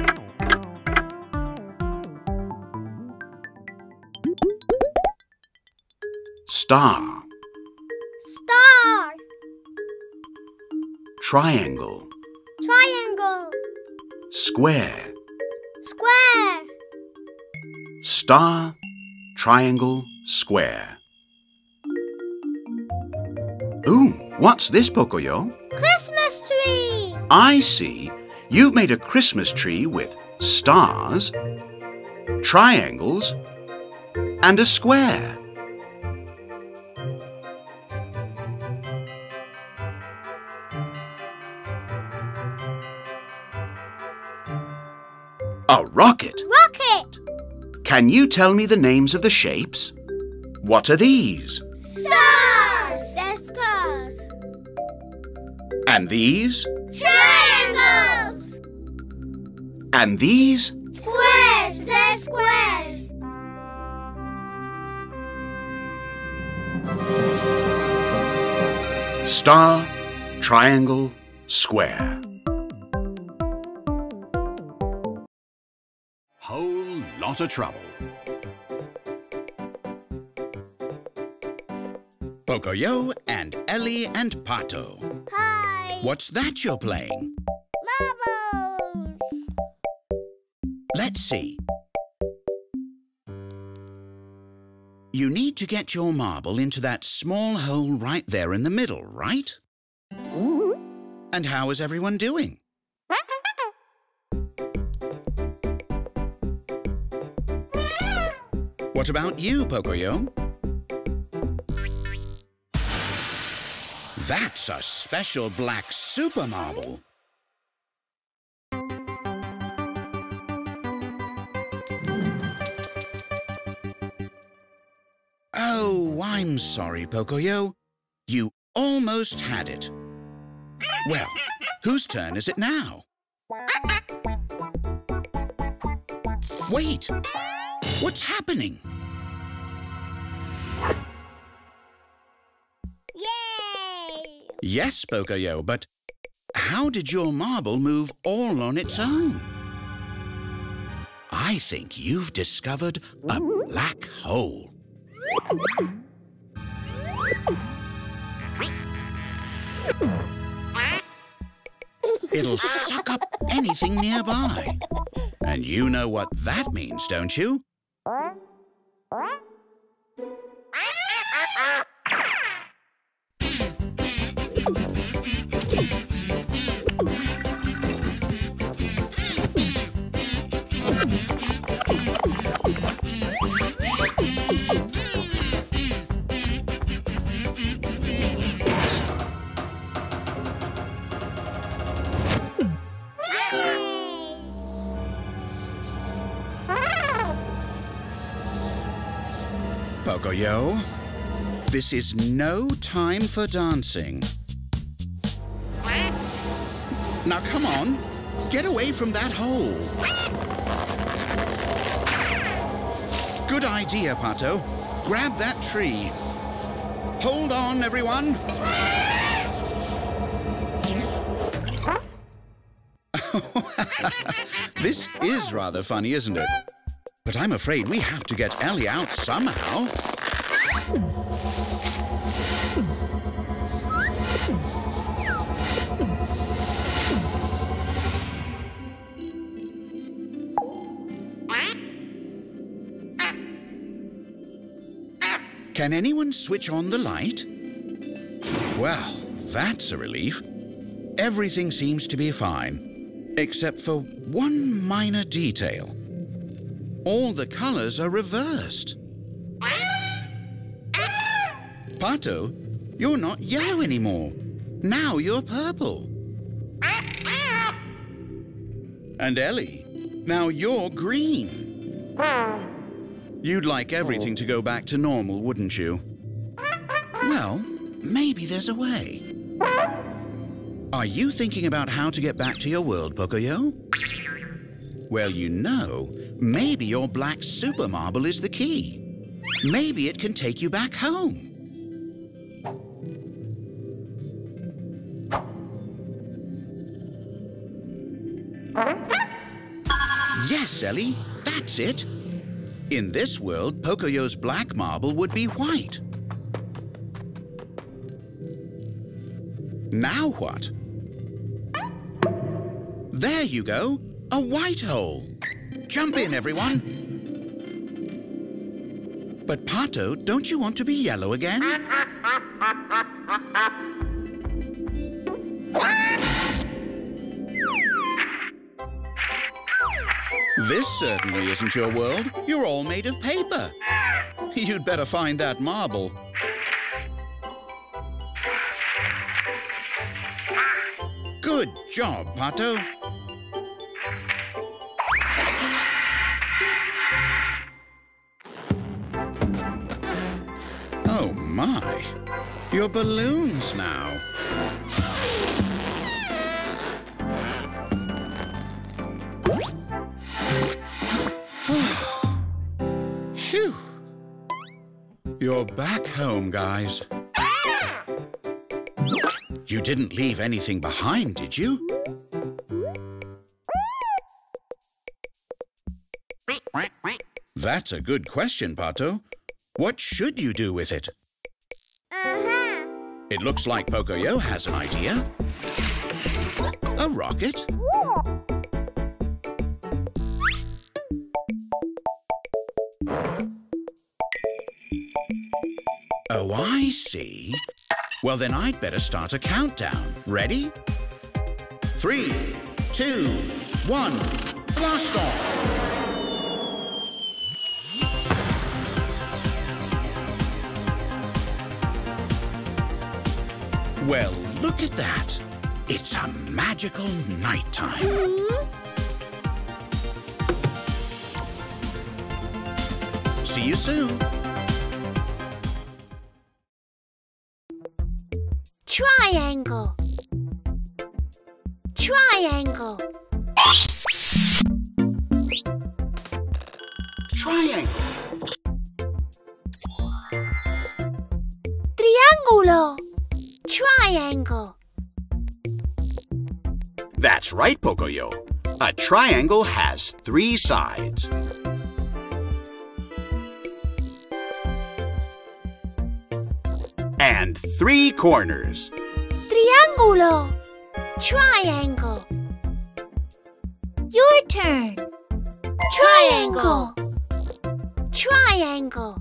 S1: Star.
S2: Star.
S1: Triangle.
S2: Triangle.
S1: Square.
S2: Square.
S1: Star, triangle, square. Ooh, what's this, Pocoyo?
S2: Christmas tree.
S1: I see. You've made a Christmas tree with stars, triangles, and a square. A rocket.
S2: Rocket.
S1: Can you tell me the names of the shapes? What are these?
S2: Stars. They're stars.
S1: And these?
S2: Triangles.
S1: And these?
S2: Squares. They're squares.
S1: Star, triangle, square. Whole lot of trouble. Pocoyo and Ellie and Pato.
S2: Hi.
S1: What's that you're playing?
S2: Marbles.
S1: Let's see. You need to get your marble into that small hole right there in the middle, right? And how is everyone doing? What about you, Pocoyo? That's a special black super marble. Oh, I'm sorry, Pocoyo. You almost had it. Well, whose turn is it now? Wait! What's happening?
S2: Yay!
S1: Yes, Pocoyo, but how did your marble move all on its own? I think you've discovered a black hole. It'll suck up anything nearby. And you know what that means, don't you? Pocoyo, this is no time for dancing. Now come on, get away from that hole. Good idea, Pato. Grab that tree. Hold on, everyone. This is rather funny, isn't it? But I'm afraid we have to get Ellie out somehow. Can anyone switch on the light? Well, that's a relief. Everything seems to be fine, except for one minor detail. All the colors are reversed. Pato, you're not yellow anymore. Now you're purple. And Ellie, now you're green. You'd like everything to go back to normal, wouldn't you? Well, maybe there's a way. Are you thinking about how to get back to your world, Pocoyo? Well, you know, maybe your black super marble is the key. Maybe it can take you back home. Yes, Ellie, that's it. In this world, Pocoyo's black marble would be white. Now what? There you go, a white hole. Jump in, everyone. But Pato, don't you want to be yellow again? This certainly isn't your world. You're all made of paper. You'd better find that marble. Good job, Pato. Oh my, you're balloons now. Phew. You're back home, guys. You didn't leave anything behind, did you? That's a good question, Pato. What should you do with it? It looks like Pocoyo has an idea. A rocket? Oh, I see. Well, then I'd better start a countdown. Ready? 3, 2, 1, blast off! Well, look at that. It's a magical nighttime. See you soon.
S2: Triangle. Triangle.
S1: Triangle.
S2: Triángulo. Triangle.
S1: That's right, Pocoyo. A triangle has 3 sides. And 3 corners.
S2: Triángulo. Triangle. Your turn. Triangle. Triangle.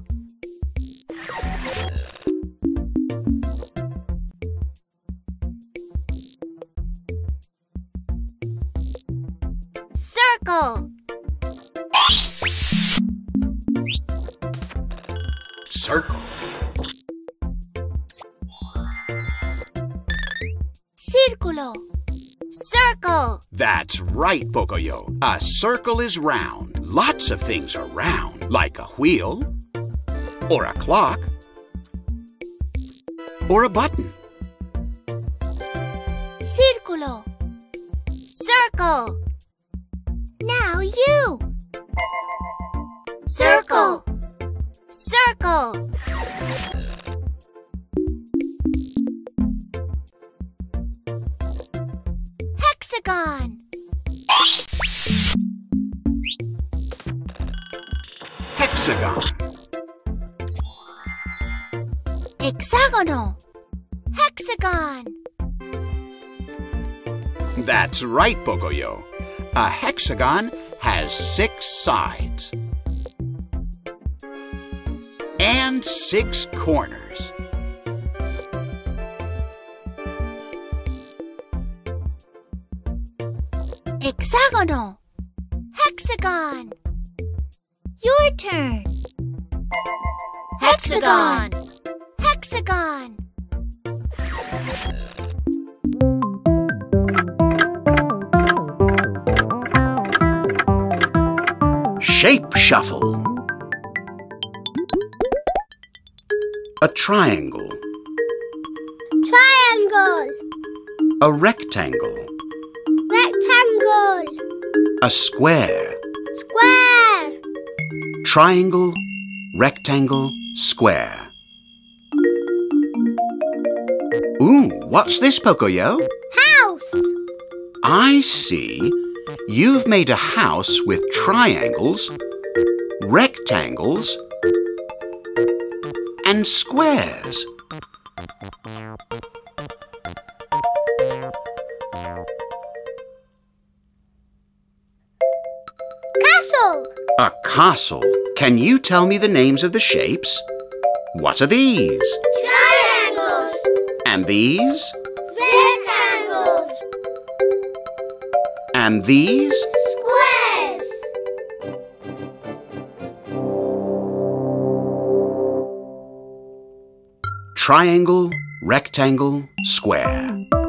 S2: Circle.
S1: Circle.
S2: Círculo. Circle.
S1: That's right, Pocoyo. A circle is round. Lots of things are round, like a wheel, or a clock, or a button.
S2: Círculo. Circle. Now you. Circle. Circle. Hexagon.
S1: Hexagon.
S2: Hexágono. Hexagon.
S1: That's right, Pocoyo. A hexagon has 6 sides. And 6 corners.
S2: Hexágono. Hexagon. Your turn. Hexagon. Hexagon.
S1: Shape shuffle. A triangle.
S2: Triangle.
S1: A rectangle.
S2: Rectangle.
S1: A square.
S2: Square.
S1: Triangle, rectangle, square. Ooh, what's this, Pocoyo?
S2: House.
S1: I see. You've made a house with triangles, rectangles, and squares.
S2: Castle.
S1: A castle. Can you tell me the names of the shapes? What are these?
S2: Triangles.
S1: And these?
S2: Rectangles.
S1: And these?
S2: Squares.
S1: Triangle, rectangle, square.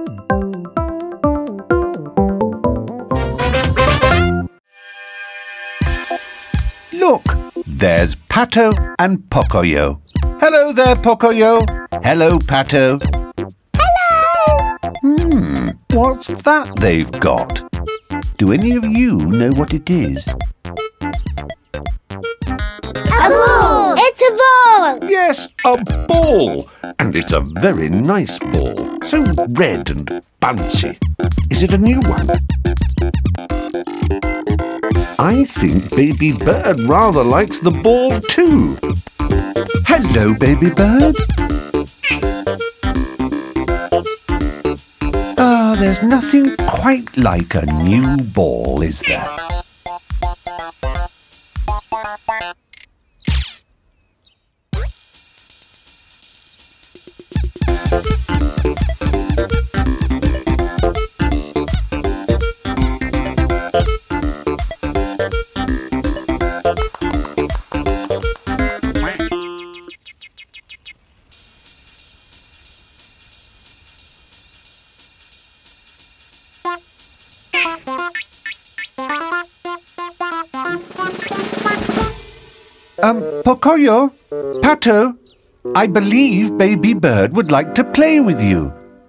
S3: Look, there's Pato and Pocoyo. Hello there, Pocoyo. Hello, Pato.
S2: Hello.
S3: What's that they've got? Do any of you know what it is?
S2: A ball. It's a ball.
S3: Yes, a ball. And it's a very nice ball. So red and bouncy. Is it a new one? I think Baby Bird rather likes the ball too. Hello, Baby Bird. There's nothing quite like a new ball, is there? Pocoyo, Pato, I believe Baby Bird would like to play with you.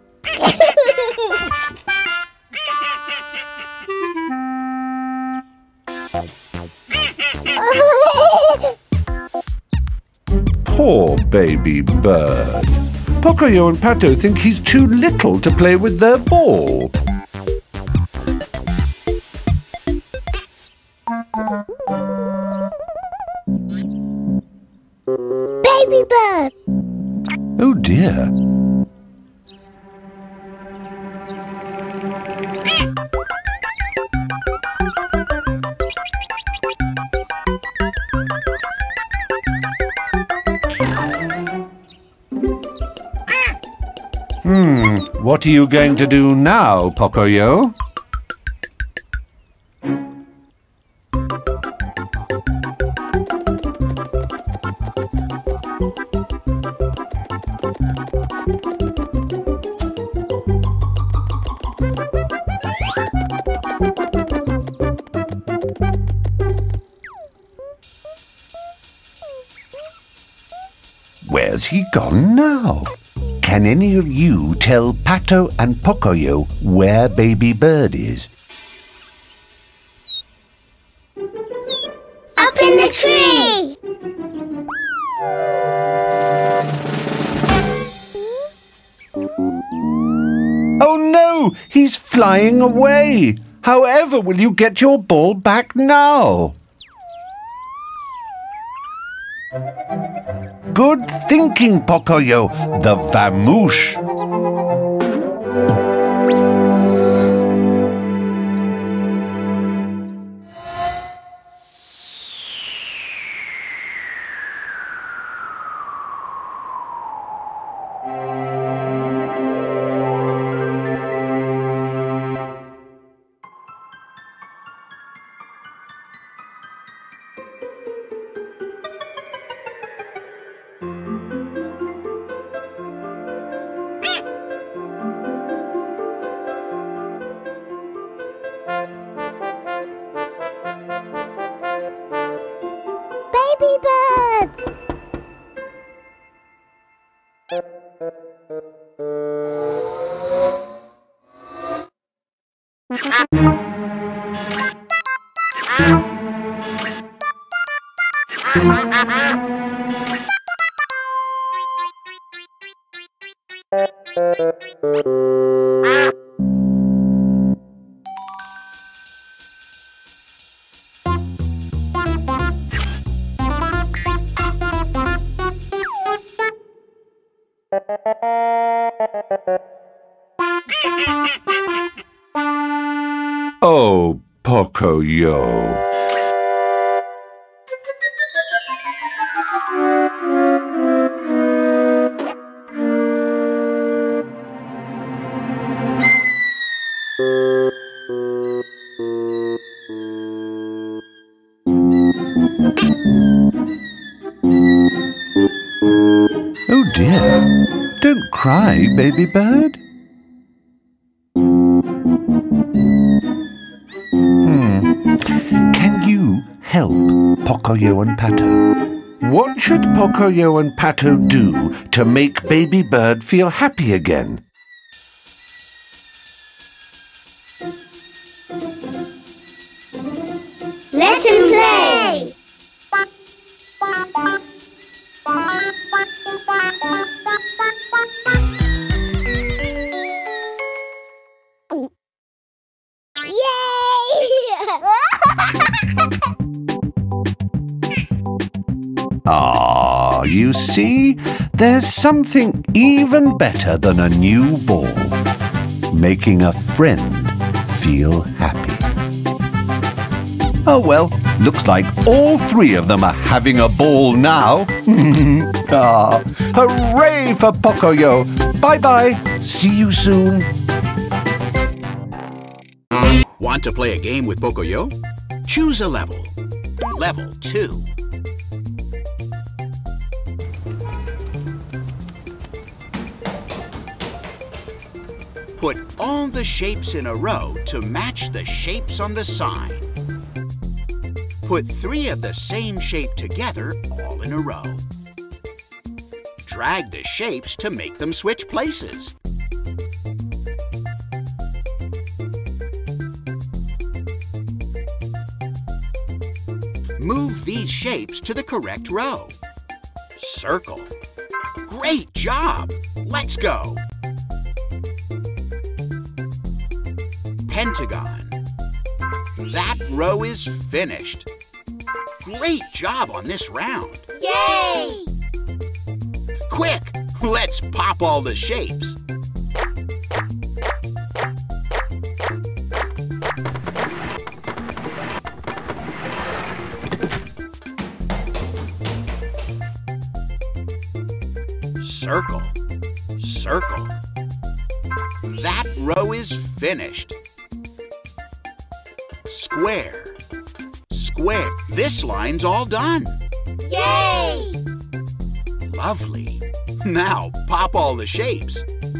S3: Poor Baby Bird. Pocoyo and Pato think he's too little to play with their ball.
S2: Baby Bird.
S3: Oh dear. What are you going to do now, Pocoyo? Where's he gone now? Can any of you tell Pato and Pocoyo where Baby Bird is?
S2: Up in the tree.
S3: Oh no! He's flying away! However will you get your ball back now? Good thinking, Pocoyo. The vamoose.
S2: Baby Bird.
S3: Oh, Pocoyo. Oh dear, don't cry, baby bird. Can you help Pocoyo and Pato? What should Pocoyo and Pato do to make baby bird feel happy again?
S2: Let him play!
S3: Ah, you see, there's something even better than a new ball. Making a friend feel happy. Oh well, looks like all three of them are having a ball now. Ah, hooray for Pocoyo. Bye-bye. See you soon.
S1: Want to play a game with Pocoyo? Choose a level. Level 2. Put all the shapes in a row to match the shapes on the sign. Put 3 of the same shape together all in a row. Drag the shapes to make them switch places. Move these shapes to the correct row. Circle. Great job! Let's go! Pentagon. That row is finished. Great job on this round.
S2: Yay!
S1: Quick, let's pop all the shapes. Circle, circle. That row is finished. Square, square. This line's all done.
S2: Yay!
S1: Lovely. Now pop all the shapes.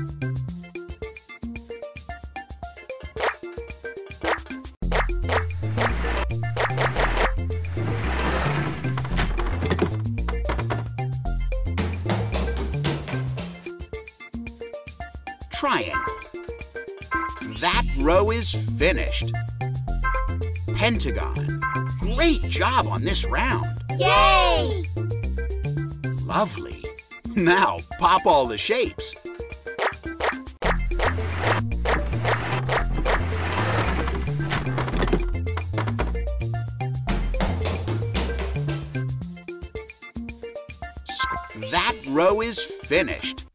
S1: Triangle. That row is finished. Pentagon. Great job on this round.
S2: Yay!
S1: Lovely. Now pop all the shapes. That row is finished.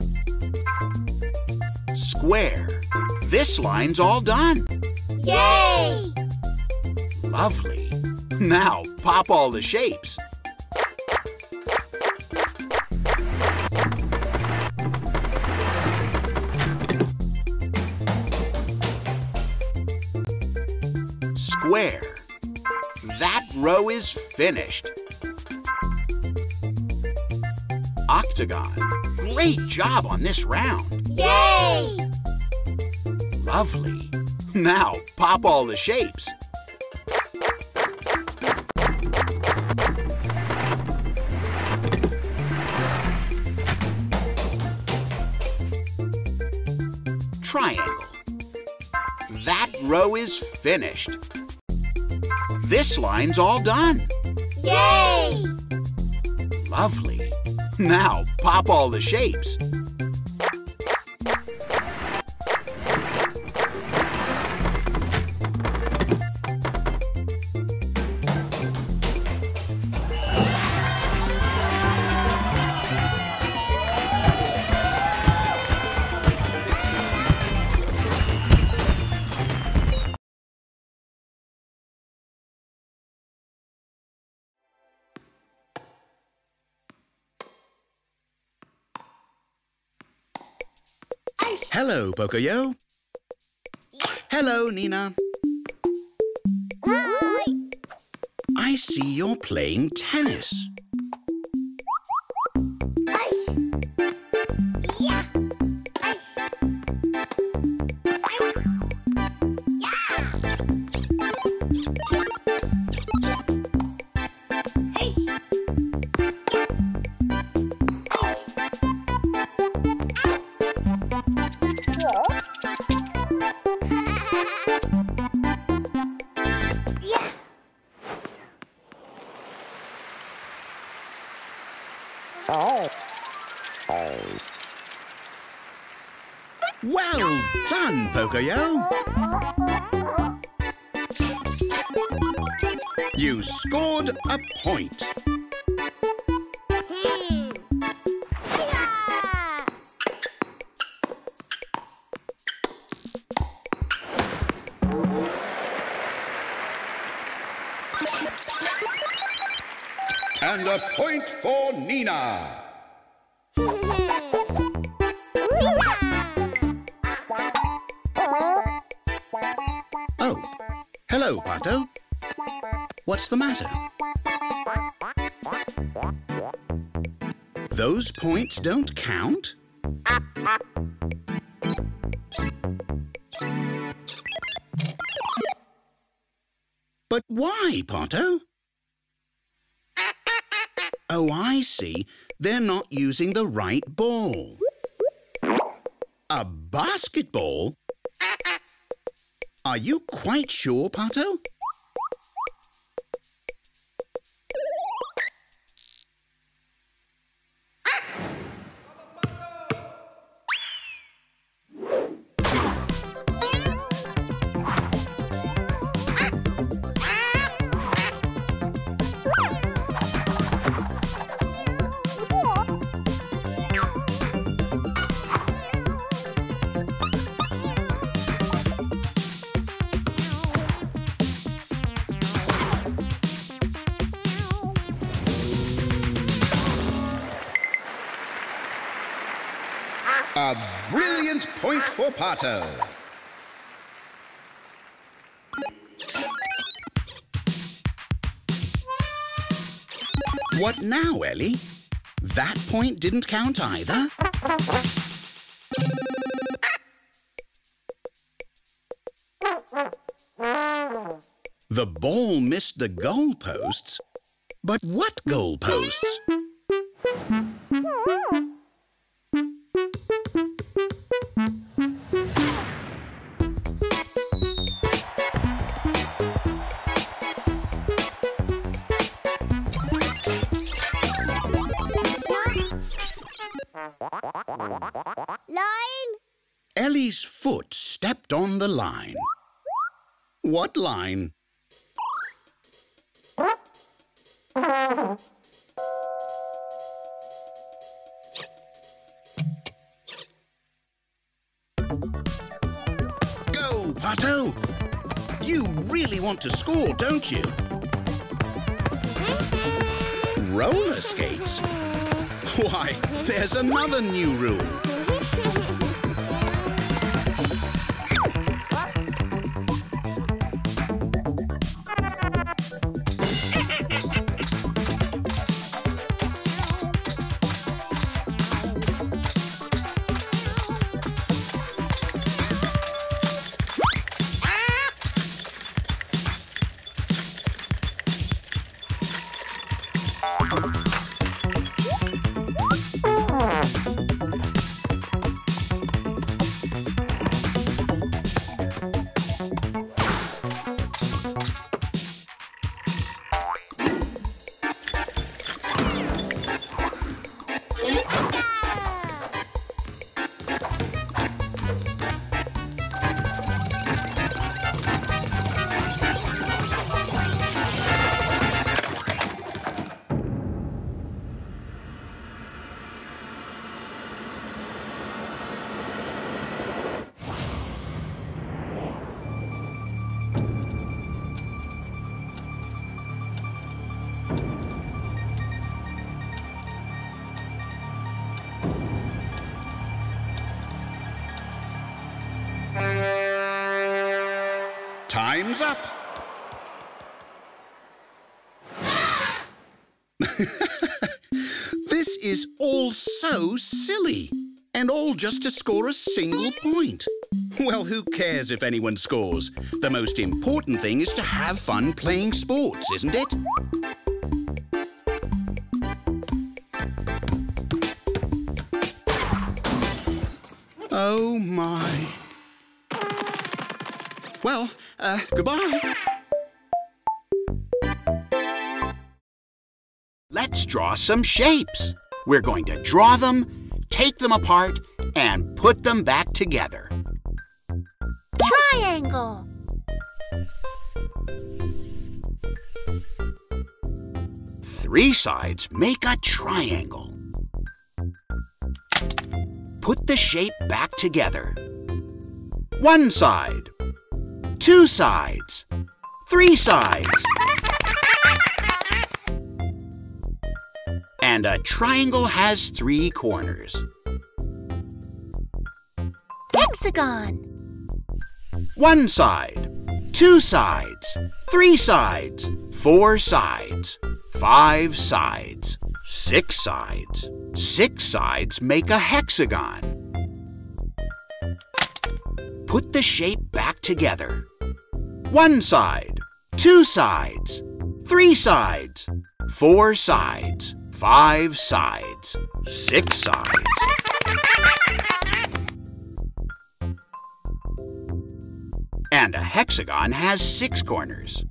S1: Square. This line's all done.
S2: Yay!
S1: Lovely. Now pop all the shapes. Square. That row is finished. Octagon. Great job on this round.
S2: Yay!
S1: Lovely. Now pop all the shapes. Triangle. That row is finished. This line's all done.
S2: Yay!
S1: Lovely. Now pop all the shapes. Hello, Pocoyo. Hello, Nina.
S2: Hi.
S1: I see you're playing tennis.
S2: Yeah.
S1: Well done, Pocoyo. You scored a point. And a point for Nina. Oh, hello, Pato. What's the matter? Those points don't count? But why, Pato? Oh, I see. They're not using the right ball. A basketball? Are you quite sure, Pato? A brilliant point for Pato. What now, Ellie? That point didn't count either? The ball missed the goalposts. But what goalposts?
S2: Line.
S1: Ellie's foot stepped on the line. What line? Go, Pato! You really want to score, don't you? Roller skates? Why, there's another new rule. Time's up. This is all so silly. And all just to score a single point. Well, who cares if anyone scores? The most important thing is to have fun playing sports, isn't it? Oh, my. Well, goodbye. Let's draw some shapes. We're going to draw them, take them apart, and put them back together.
S2: Triangle.
S1: Three sides make a triangle. Put the shape back together. One side, two sides, three sides. And a triangle has three corners.
S2: Hexagon.
S1: One side, two sides, three sides, four sides, five sides, six sides. Six sides make a hexagon. Put the shape back together. One side, two sides, three sides, four sides, five sides, six sides. And a hexagon has six corners.